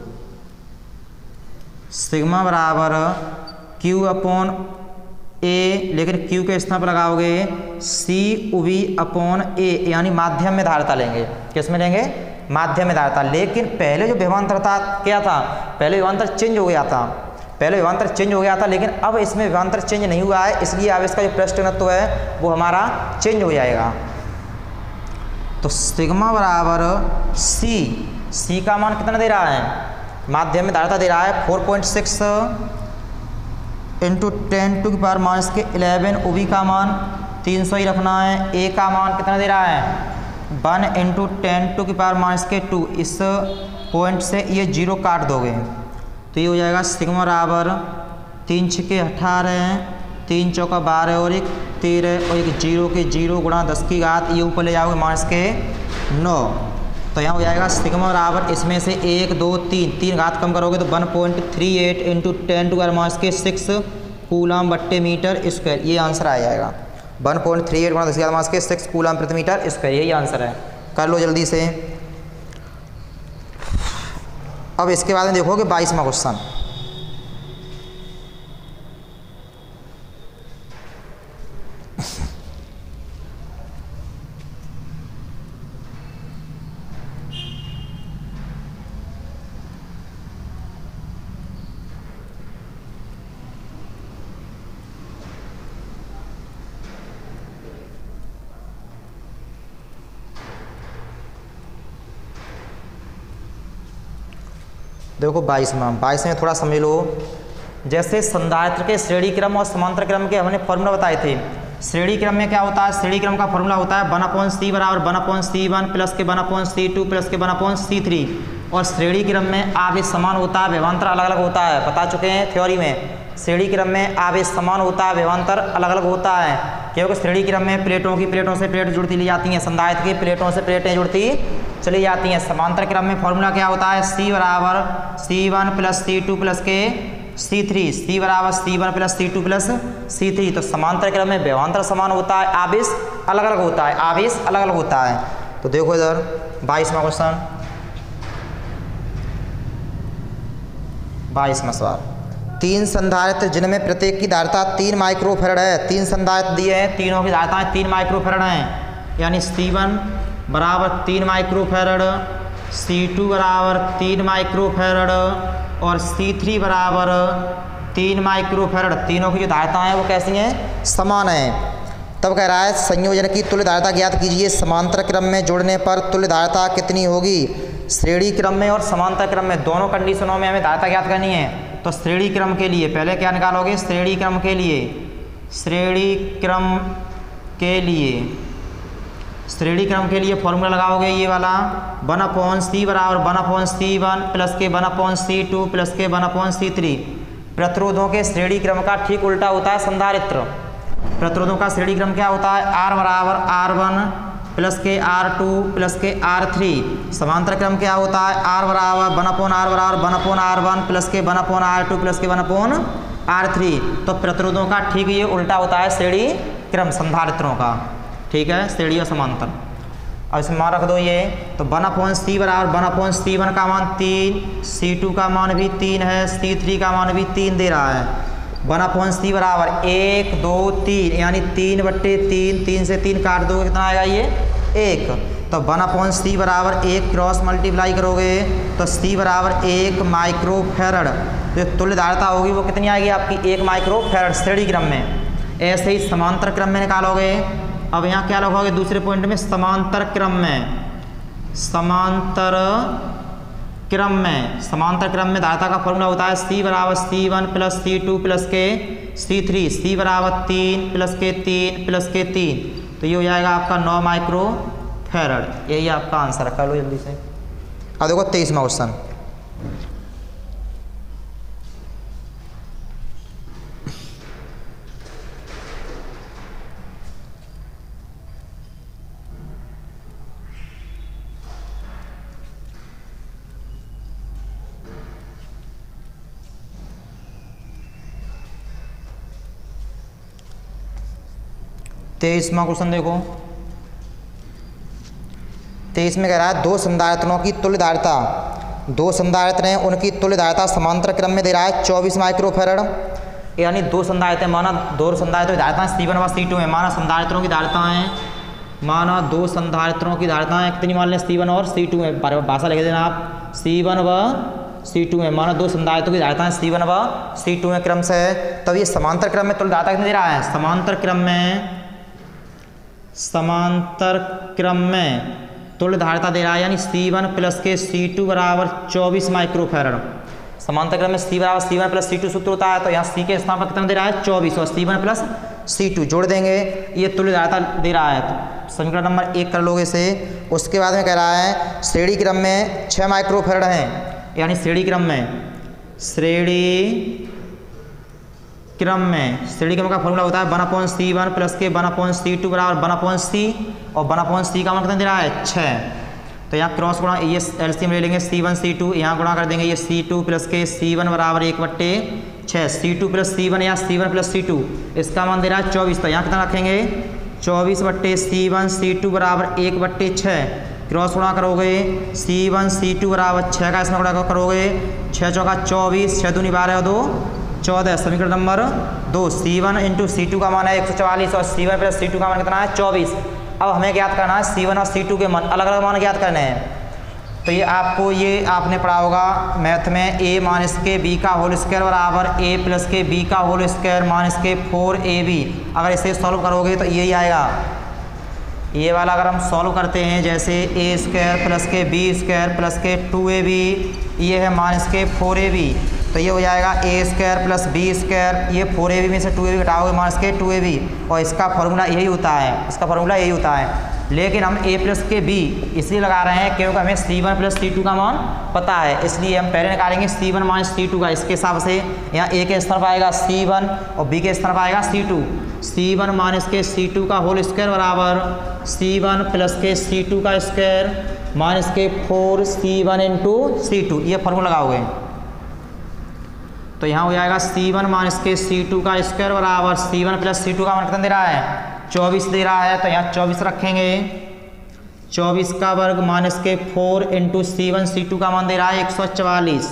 सिग्मा बराबर Q अपॉन A, लेकिन Q के स्थान पर लगाओगे CUV अपॉन A, यानी माध्यम में धारिता लेंगे। किस में लेंगे, माध्यम में धारिता। लेकिन पहले जो विभवांतर था क्या था, पहले विभवांतर चेंज हो गया था, लेकिन अब इसमें विभवांतर चेंज नहीं हुआ है, इसलिए आवेश का जो पृष्ठ घनत्व है वो हमारा चेंज हो जाएगा। तो सिग्मा बराबर C का मान कितना दे रहा है, माध्यम में धारिता दे रहा है 4.6 इंटू 10⁻⁻11। OV का मान 300 ही रखना है। A का मान कितना दे रहा है 1 इंटू 10⁻⁻2। इस पॉइंट से ये 0 काट दोगे तो ये हो जाएगा सिग्मा बराबर 3 6 18, 3 चौका 12 और 1 13 और 1 0 के 0 गुणा 10⁻, ये ऊपर ले जाओगे -9। तो यहाँ हो जाएगा सिग्मा बराबर, इसमें से 1 2 3 घात कम करोगे तो 1.38 इंटू 10⁻6 कूलम बट्टे मीटर स्क्वायर। ये आंसर आ जाएगा 1.38 गुणा 10⁻6 कूलम प्रति मीटर स्क्वायर, यही आंसर है। कर लो जल्दी से। अब इसके बाद में देखोगे 22वां क्वेश्चन। देखो 22 में थोड़ा समझ लो। जैसे संधारित्र के श्रेणी क्रम और समांतर क्रम के हमने फॉर्मूला बताए थे। श्रेणी क्रम में क्या होता है, श्रेणी क्रम का फॉर्मूला होता है 1/c बराबर 1/c1 प्लस के 1/c2 प्लस के 1/c3। और श्रेणी क्रम में आवेश समान होता है, विभवांतर अलग अलग होता है, बता चुके हैं थ्योरी में। श्रेणी क्रम में आवेश समान होता है, विभवांतर अलग अलग होता है, क्योंकि श्रेणी क्रम में प्लेटों से प्लेट जुड़ती ली जाती हैं, संधारित्र की प्लेटों से प्लेटें जुड़ती चली जाती हैं। समांतर क्रम में फॉर्मूला क्या होता है, C बराबर C1 प्लस C2 प्लस के C3, C बराबर C1 plus C2 plus C3। तो समांतर क्रम में विभवांतर समान होता है, आवेश अलग अलग होता है, तो देखो इधर 22वां क्वेश्चन, 22वां सवाल। 3 संधारित्र जिनमें प्रत्येक की धारिता 3 माइक्रोफैरड है। 3 संधारित्र दिए हैं, तीनों की धारिताएं 3 माइक्रोफैरड हैं, यानी C1 बराबर 3 माइक्रोफैरड, C2 बराबर 3 माइक्रोफैरड और C3 बराबर 3 माइक्रोफैरड। तीनों की जो धारिताएं हैं वो कैसी हैं, समान हैं। तब कह रहा है संयोजन की तुल्य धारिता ज्ञात कीजिए। समांतर क्रम में जोड़ने पर तुल्य धारिता कितनी होगी। श्रेणी क्रम में और समांतर क्रम में दोनों कंडीशनों में हमें धारिता ज्ञात करनी है। तो श्रेणी क्रम के लिए पहले क्या निकालोगे, श्रेणी क्रम के लिए फॉर्मूला लगाओगे ये वाला 1/c बराबर 1/c1 प्लस के 1/c2 प्लस के 1/c3। प्रतिरोधों के श्रेणी क्रम का ठीक उल्टा होता है संधारित्र। प्रतिरोधों का श्रेणी क्रम क्या होता है, R बराबर R1 प्लस के R2 प्लस के R3। समांतर क्रम क्या होता है, R बराबर 1/R बराबर 1/R1 प्लस के 1/R2 प्लस के 1/R3। तो प्रतिरोधों का ठीक ये उल्टा होता है श्रेणी क्रम संधारित्रों का, ठीक है, श्रेणी और समांतर। अब इसमें मान रख दो ये, तो 1/c बराबर 1/c1 का मान 3, c2 का मान भी 3 है, c3 का मान भी 3 दे रहा है। 1/c बराबर 1 2 3 यानी 3/3, 3 से 3 काट दो कितना आएगा ये 1। तो 1/c बराबर 1 क्रॉस मल्टीप्लाई करोगे तो c बराबर 1 माइक्रोफैरड। जो तुल्य धारिता होगी वो कितनी आएगी आपकी 1 माइक्रोफैरड श्रेणी क्रम में। ऐसे ही समांतर क्रम में निकालोगे। अब यहाँ क्या लिखोगे दूसरे पॉइंट में, समांतर क्रम में धारिता का फॉर्मूला होता है c बराबर c1 प्लस c2 प्लस के c3, c बराबर 3 प्लस के 3 प्लस के 3। तो ये हो जाएगा आपका 9 माइक्रोफैरड। यही आपका आंसर, कर लो जल्दी से। अब देखो 23वां क्वेश्चन। तेईसवां क्वेश्चन देखो। 23 में कह रहा है दो संधारित्रों की तुल्य धारिता, दो संधारित्र हैं उनकी तुल्य धारिता समांतर क्रम में दे रहा है 24 माइक्रोफैरड। यानी दो संधारित्र माना, दो संधारित्रों की धारिताएं c1 व c2 है। माना संधारित्रों की धारिताएं, माना दो संधारित्रों की धारिताएं कितनी मान लें c1 और c2 है। भाषा लिख देना आप, c1 व c2 है। माना दो संधारित्रों की धारिताएं c1 व c2 में क्रम से। तब ये समांतर क्रम में तुल्य धारिता कितनी दे रहा है, समांतर क्रम में तुल्य धारिता दे रहा है, यानी c1 प्लस के c2 बराबर 24 माइक्रोफैरड। समांतर क्रम में c बराबर c1 प्लस c2 सूत्र होता है। तो यहाँ c के स्थान पर कितना दे रहा है 24 और c1 प्लस c2 जोड़ देंगे, ये तुल्य धारिता दे रहा है। तो समीकरण नंबर 1 कर लोगे से। उसके बाद में कह रहा है श्रेणी क्रम में 6 माइक्रोफैरड हैं, यानी श्रेणी क्रम का फॉर्मूला होता है 1/c1 प्लस के 1/c2 बराबर 1/c और 1/c का मान कितना दे रहा है 6। तो यहाँ क्रॉस गुणा, ये एलसीएम ले लेंगे c1 c2, यहाँ गुणा कर देंगे ये c2 प्लस के c1 बराबर 1/6, c2 प्लस c1 या c1 प्लस c2 इसका मान दे रहा है 24। तो यहाँ कितना रखेंगे 24/c1 c2 बराबर 1/6। क्रॉस गुणा करोगे c1 c2 बराबर 6 का इसमें गुणा करोगे 6 चौका 24, 6 दूनी 12 और 2 14। समीकरण नंबर 2, c1 इंटू c2 का मान है 144 और c1 प्लस c2 का मान कितना है 24। अब हमें ज्ञात करना है c1 और c2 के मान, अलग अलग मान ज्ञात करने हैं। तो ये आपने पढ़ा होगा मैथ में, a माइनस के b का होल स्क्वायर बराबर a प्लस के b का होल स्क्वायर माइनस के 4ab। अगर इसे सॉल्व करोगे तो यही आएगा। ये वाला अगर हम सॉल्व करते हैं जैसे a स्क्वायर प्लस के b स्क्वायर प्लस के 2ab, ये है माइनस के 4ab। तो ये हो जाएगा a square plus b square, ये 4ab में से 2ab घटाओगे माइनस के 2ab, और इसका फॉर्मूला यही होता है। लेकिन हम a प्लस के b इसलिए लगा रहे हैं क्योंकि हमें c1 प्लस c2 का मान पता है, इसलिए हम पहले निकालेंगे c1 माइनस c2 का। इसके हिसाब से यहाँ a के स्थान पर आएगा c1 और b के स्थान पर आएगा c2। c1 माइनस के c2 का होल स्क्वायर बराबर c1 प्लस के c2 का स्क्वायर माइनस के 4c1 इंटू c2, ये फॉर्मूला लगाओगे। तो यहाँ हो जाएगा c1 माइनस के c2 का स्क्वायर बराबर c1 प्लस c2 का मान कितना दे रहा है 24 दे रहा है। तो यहाँ 24 रखेंगे, 24 का वर्ग माइनस के 4 इंटू c1 c2 का मान दे रहा है 144।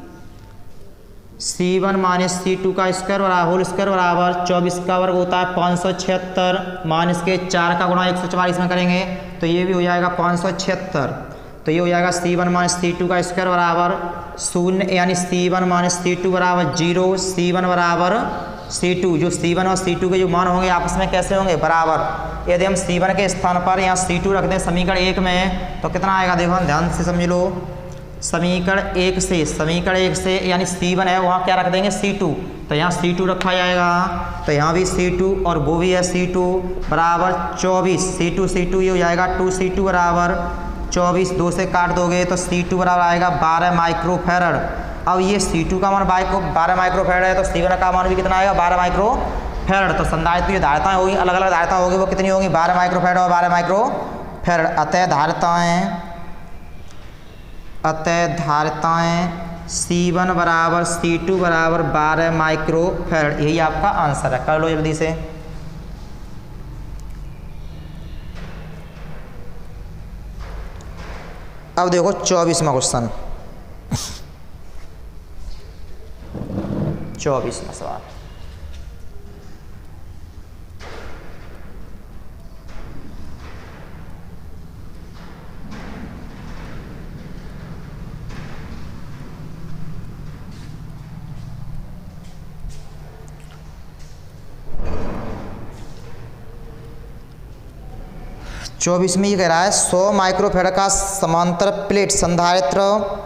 c1 माइनस c2 का स्क्वायर बराबर होल स्क्वायर बराबर 24 का वर्ग होता है 576 माइनस के 4 का गुणा 144 में करेंगे तो ये भी हो जाएगा 576। तो ये हो जाएगा c1 माइनस c2 का स्क्वायर बराबर 0, यानी c1 माइनस c2 बराबर 0, c1 बराबर C2, जो C1 और C2 के जो मान होंगे आपस में कैसे होंगे, बराबर। यदि हम C1 के स्थान पर यहाँ C2 रख दें समीकरण 1 में तो कितना आएगा, देखो ध्यान से समझ लो। समीकरण 1 से यानी C1 है वहाँ क्या रख देंगे C2, तो यहाँ C2 रखा जाएगा, तो यहाँ भी C2 और वो भी है C2 बराबर 24। C2 ये हो जाएगा 2C2 बराबर 24, 2 से काट दोगे तो C2 बराबर आएगा 12 माइक्रोफैरड। अब ये C2 का मान 12 माइक्रोफैरड है तो C1 का मान भी कितना आएगा, 12 माइक्रोफैरड। तो संधारित्र की जो धारिताएँ होगी, अलग अलग धारिता होगी, वो कितनी होगी, 12 माइक्रोफैरड और 12 माइक्रोफैरड। अतः धारिताएँ C1 बराबर C2 बराबर 12 माइक्रोफैरड, यही आपका आंसर है। कर लो जल्दी से। अब देखो 24वां क्वेश्चन, 24वां सवाल। चौबीस में ये कह रहा है 100 माइक्रोफैरड का समांतर प्लेट संधारित्र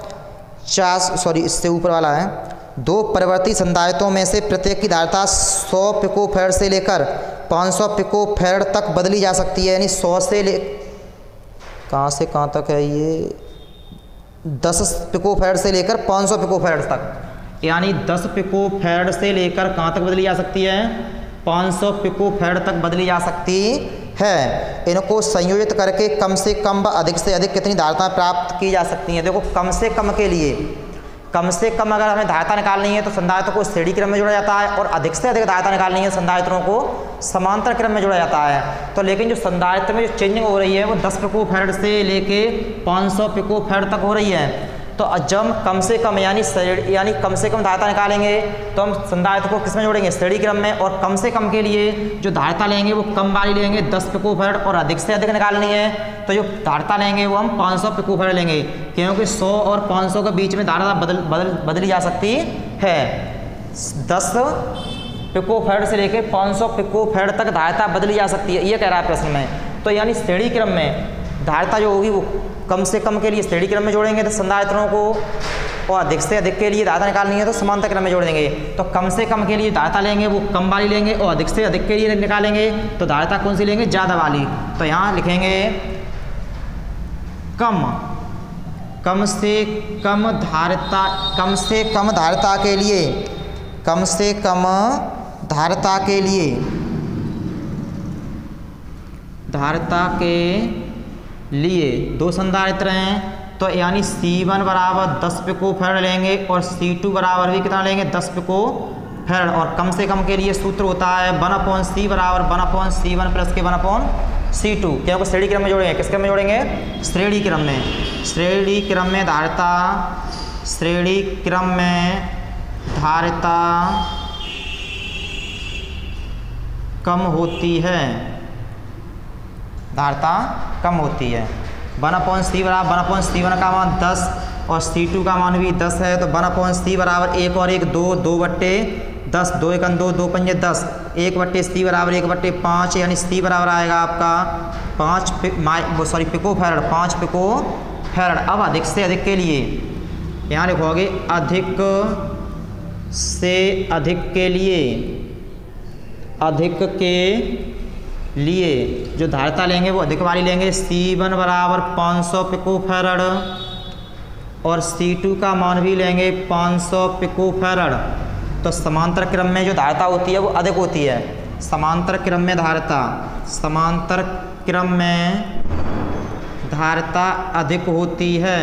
इससे ऊपर वाला है, दो परिवर्ती संधारित्रों में से प्रत्येक की धारिता 100 पिकोफैरड से लेकर 500 पिकोफैरड तक बदली जा सकती है। यानी 100 से कहाँ से कहाँ तक है ये, 10 पिकोफैरड से लेकर 500 पिकोफैरड तक, यानी 10 पिकोफैरड से लेकर कहाँ तक बदली जा सकती है, 500 पिकोफैरड तक बदली जा सकती है। इनको संयोजित करके कम से कम व अधिक से अधिक कितनी धारिताएं प्राप्त की जा सकती हैं। देखो कम से कम के लिए, कम से कम अगर हमें धारिता निकालनी है तो संधारित्रों को श्रेणी क्रम में जोड़ा जाता है, और अधिक से अधिक धारिता निकालनी है संधारित्रों को समांतर क्रम में जोड़ा जाता है। तो लेकिन जो संधारित्र में जो चेंजिंग हो रही है वो 10 पिकोफैरड से लेके 500 पिकोफैरड तक हो रही है। तो जब कम से कम यानी कम से कम धारिता निकालेंगे तो हम संधारित्र को किस में जोड़ेंगे, श्रेणी क्रम में। और कम से कम के लिए जो धारिता लेंगे वो कम वाली लेंगे 10 पिकोफैरड, और अधिक से अधिक निकालनी है तो जो धारिता लेंगे वो हम 500 पिकोफैरड लेंगे, क्योंकि 100 और 500 के बीच में धारिता बदली जा सकती है। 10 पिकोफैरड से लेकर 500 पिकोफैरड तक धारिता बदली जा सकती है, ये कह रहा है प्रश्न में। तो यानी श्रेणी क्रम में धारिता जो होगी वो कम से कम के लिए श्रेणी क्रम में जोड़ेंगे तो संधारित्रों को, और अधिक से अधिक के लिए धारिता निकालनी है तो समांतर क्रम में जोड़ देंगे। तो कम से कम के लिए धारिता लेंगे वो कम वाली लेंगे, और अधिक से अधिक के लिए निकालेंगे तो धारिता कौन सी लेंगे, ज़्यादा वाली। तो यहाँ लिखेंगे कम से कम धारिता के लिए, कम से कम धारिता के लिए दो संधारित्र हैं, तो यानी C1 बराबर 10 पिकोफैरड लेंगे और C2 बराबर भी कितना लेंगे, 10 पिकोफैरड। और कम से कम के लिए सूत्र होता है 1/C बराबर 1/C1 प्लस के 1/C2, क्योंकि श्रेणी क्रम में जोड़ेंगे। किस क्रम में जोड़ेंगे, श्रेणी क्रम में। श्रेणी क्रम में धारिता कम होती है, धारिता कम होती है। 1/C बराबर 1/C1 का मान 10 और C2 का मान भी 10 है, तो 1/C बराबर 1 और 1 2, 2/10, 2 1 2, 2 5 10, 1/C बराबर 1/5, यानी C बराबर आएगा आपका 5 पिकोफैरड, 5 पिकोफैरड। अब अधिक से अधिक के लिए यहाँ लिखोगे अधिक से अधिक के लिए जो धारिता लेंगे वो अधिक वाली लेंगे। C1 बराबर 500 पिकोफैरड और C2 का मान भी लेंगे 500 पिकोफैरड। तो समांतर क्रम में जो धारिता होती है वो अधिक होती है। समांतर क्रम में धारिता अधिक होती है।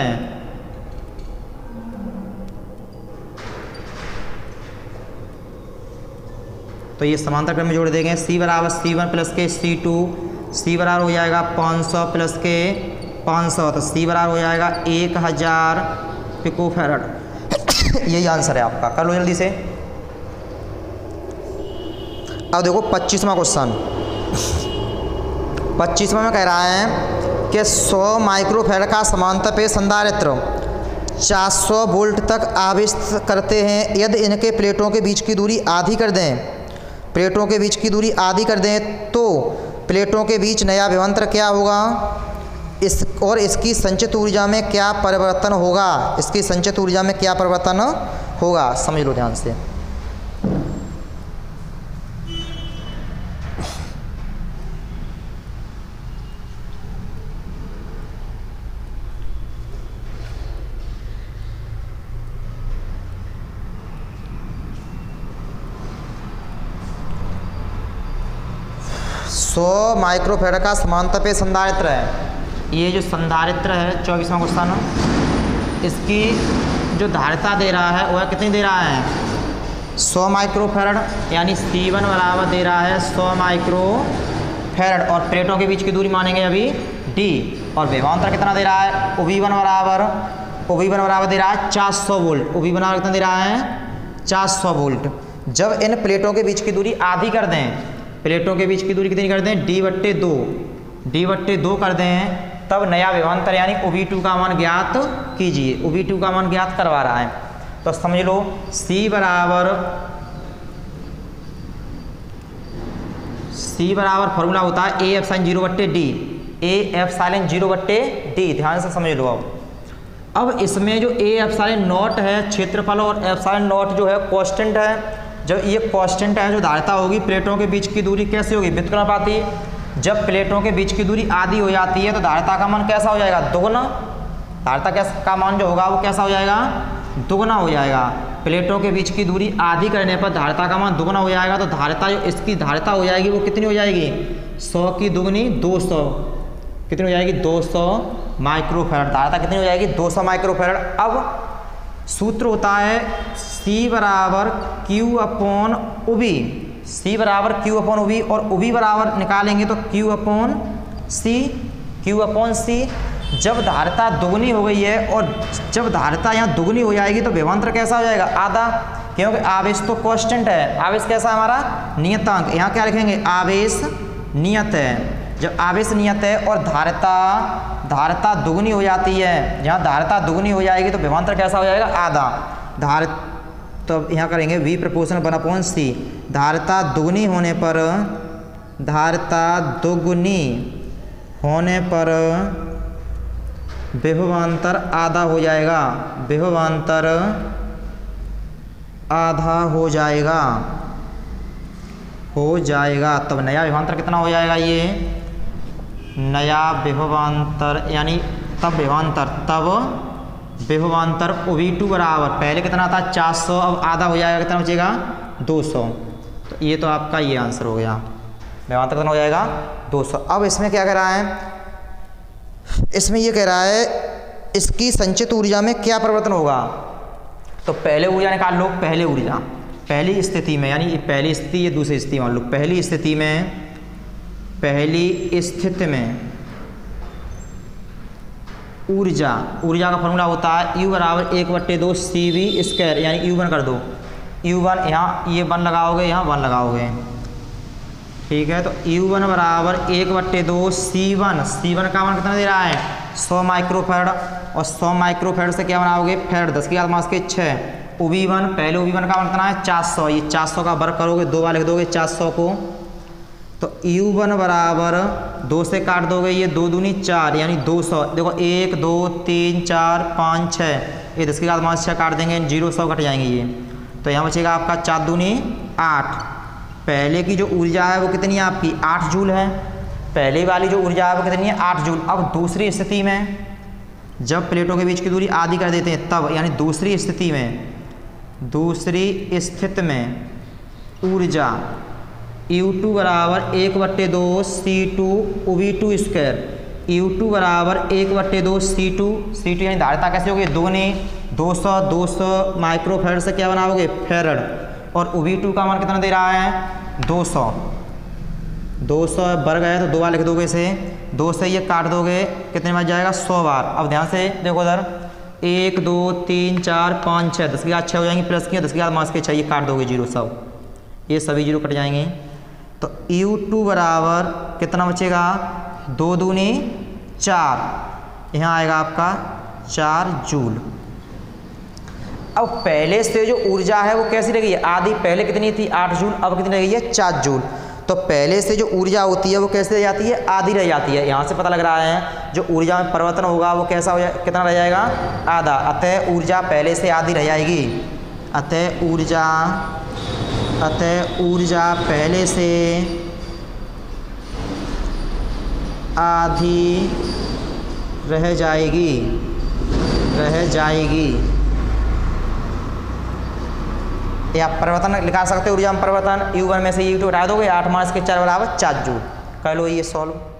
तो ये समांतर क्रम में जोड़ देंगे। C बराबर C1 प्लस के C2, C बराबर हो जाएगा 500 प्लस के 500, तो C बराबर हो जाएगा 1000 पिकोफैरड। यही आंसर है आपका। कर लो जल्दी से। अब देखो 25वां क्वेश्चन। 25वां में कह रहा है कि 100 माइक्रोफैरड का समांतर प्लेट संधारित्र 400 वोल्ट तक आवेश करते हैं। यदि इनके प्लेटों के बीच की दूरी आधी कर दें प्लेटों के बीच की दूरी आधी कर दें तो प्लेटों के बीच नया विभवांतर क्या होगा, इसकी संचित ऊर्जा में क्या परिवर्तन होगा, इसकी संचित ऊर्जा में क्या परिवर्तन होगा, समझ लो ध्यान से। सौ माइक्रोफैराड का समांतर पे संधारित्र है। ये जो संधारित्र है 24वां क्वेश्चन, इसकी जो धारिता दे रहा है वह कितनी दे रहा है, 100 माइक्रोफैराड, यानी C1 बराबर दे रहा है 100 माइक्रोफैराड। और प्लेटों के बीच की दूरी मानेंगे अभी D, और विभवांतर कितना दे रहा है, OV1 बराबर दे रहा है 400 वोल्ट। OV बराबर कितना दे रहा है 400 वोल्ट। जब इन प्लेटों के बीच की दूरी आधी कर दें, प्लेटों के बीच की दूरी कितनी कर दें, D/2 कर दें, तब नया विभवांतर यानी OV2 का मान ज्ञात कीजिए। OV2 का मान ज्ञात करवा रहा है, तो समझ लो C बराबर फॉर्मूला होता है A epsilon 0/D, A epsilon 0/D। ध्यान से समझ लो। अब इसमें जो A एप्सिलॉन नॉट है क्षेत्रफल, और एप्सिलॉन नॉट जो है कांस्टेंट है। जब ये कांस्टेंट है, जो धारिता होगी प्लेटों के बीच की दूरी कैसे होगी, व्युत्क्रमानुपाती। जब प्लेटों के बीच की दूरी आधी हो जाती है तो धारिता का मान कैसा हो जाएगा, दुगना। धारिता का मान जो होगा वो कैसा हो जाएगा, दुगना हो जाएगा। प्लेटों के बीच की दूरी आधी करने पर धारिता का मान दुगना हो जाएगा। तो धारिता जो इसकी धारिता हो जाएगी वो कितनी हो जाएगी, 100 की दुगनी 200, कितनी हो जाएगी 200 माइक्रोफैराड। धारिता कितनी हो जाएगी 200 माइक्रोफैराड। अब सूत्र होता है C बराबर Q/OV, C बराबर Q/OV, और OV बराबर निकालेंगे तो Q/C। जब धारिता दुगनी हो गई है, और जब धारिता यहाँ दुगनी हो जाएगी तो विभवांतर कैसा हो जाएगा, आधा, क्योंकि आवेश तो कांस्टेंट है। आवेश कैसा है हमारा, नियतांक। यहाँ क्या लिखेंगे, आवेश नियत है। जब आवेश नियत है और धारिता दुगनी हो जाती है, जहाँ धारिता दुगनी हो जाएगी तो विभवांतर कैसा हो जाएगा, आधा। तो यहाँ करेंगे V प्रोपोर्शनल 1/C। धारिता दुगनी होने पर विभवांतर आधा हो जाएगा, विभवांतर आधा हो जाएगा। तब नया विभवांतर कितना हो जाएगा, ये नया विभवांतर यानी तब विभवांतर OV2 बराबर, पहले कितना था 400, अब आधा हो जाएगा, कितना बचेगा 200। तो ये तो आपका ये आंसर हो गया, विभवांतर कितना हो जाएगा 200। अब इसमें क्या कह रहा है, इसमें ये कह रहा है इसकी संचित ऊर्जा में क्या परिवर्तन होगा। तो पहले ऊर्जा निकाल लो, पहली स्थिति में, यानी ये पहली स्थिति, ये दूसरी स्थिति मान लो। पहली स्थिति में ऊर्जा का फॉर्मूला होता है U बराबर 1/2 CV², यानी U1 कर दो, U1 यहाँ ये 1 लगाओगे, यहाँ 1 लगाओगे, ठीक है। तो U1 बराबर 1/2 C1 का मान कितना दे रहा है 100 माइक्रोफैराड, और 100 माइक्रोफैराड से क्या बनाओगे, फैराड 10 की घात के 6। OV1 पहले OV1 का मान कितना है 400, ये 400 का वर्ग करोगे, 2 बार लिख दोगे 400 को। तो U1 बराबर 2 से काट दोगे, ये 2 दूनी 4, यानी 200। देखो 1 2 3 4 5 6, ये 10 की घात 6 काट देंगे, 0 100 कट जाएंगे ये। तो यहाँ बचेगा आपका 4 दूनी 8। पहले की जो ऊर्जा है वो कितनी है आपकी 8 जूल है, पहले वाली जो ऊर्जा है वो कितनी है 8 जूल। अब दूसरी स्थिति में जब प्लेटों के बीच की दूरी आधी कर देते हैं तब, यानी दूसरी स्थिति में ऊर्जा U2 बराबर 1/2 C2 OV2², U2 बराबर 1/2 C2 यानी धारिता कैसे होगी दोगुनी, 200 माइक्रोफैराड से क्या बनाओगे फैराड, और OV2 का मान कितना दे रहा है 200 वर्ग है तो 2 बार लिख दोगे इसे, 2 से ये काट दोगे, कितने बार जाएगा 100 बार। अब ध्यान से देखो उधर 1 2 3 4 5 6, 10 की घात 6 हो जाएंगी, प्लस की 10 की घात -6, ये काट दोगे 0 100, ये सभी 0 कट जाएंगे। तो U2 बराबर कितना बचेगा 2 दूनी 4, यहाँ आएगा आपका 4 जूल। अब पहले से जो ऊर्जा है वो कैसी रह गई है, आधी। पहले कितनी थी 8 जूल, अब कितनी रह गई है 4 जूल। तो पहले से जो ऊर्जा होती है वो कैसे रह जाती है, आधी रह जाती है। यहाँ से पता लग रहा है जो ऊर्जा में परिवर्तन होगा वो कैसा हो जाए, कितना रह जाएगा, आधा। अतः ऊर्जा पहले से आधी रह जाएगी। अतः ऊर्जा पहले से आधी रह जाएगी। या परिवर्तन लिखा सकते हो ऊर्जा में परिवर्तन, U1 में से U2 हटा दोगे, 8 - 4 = 4 जूल। कर लो ये सॉल्व।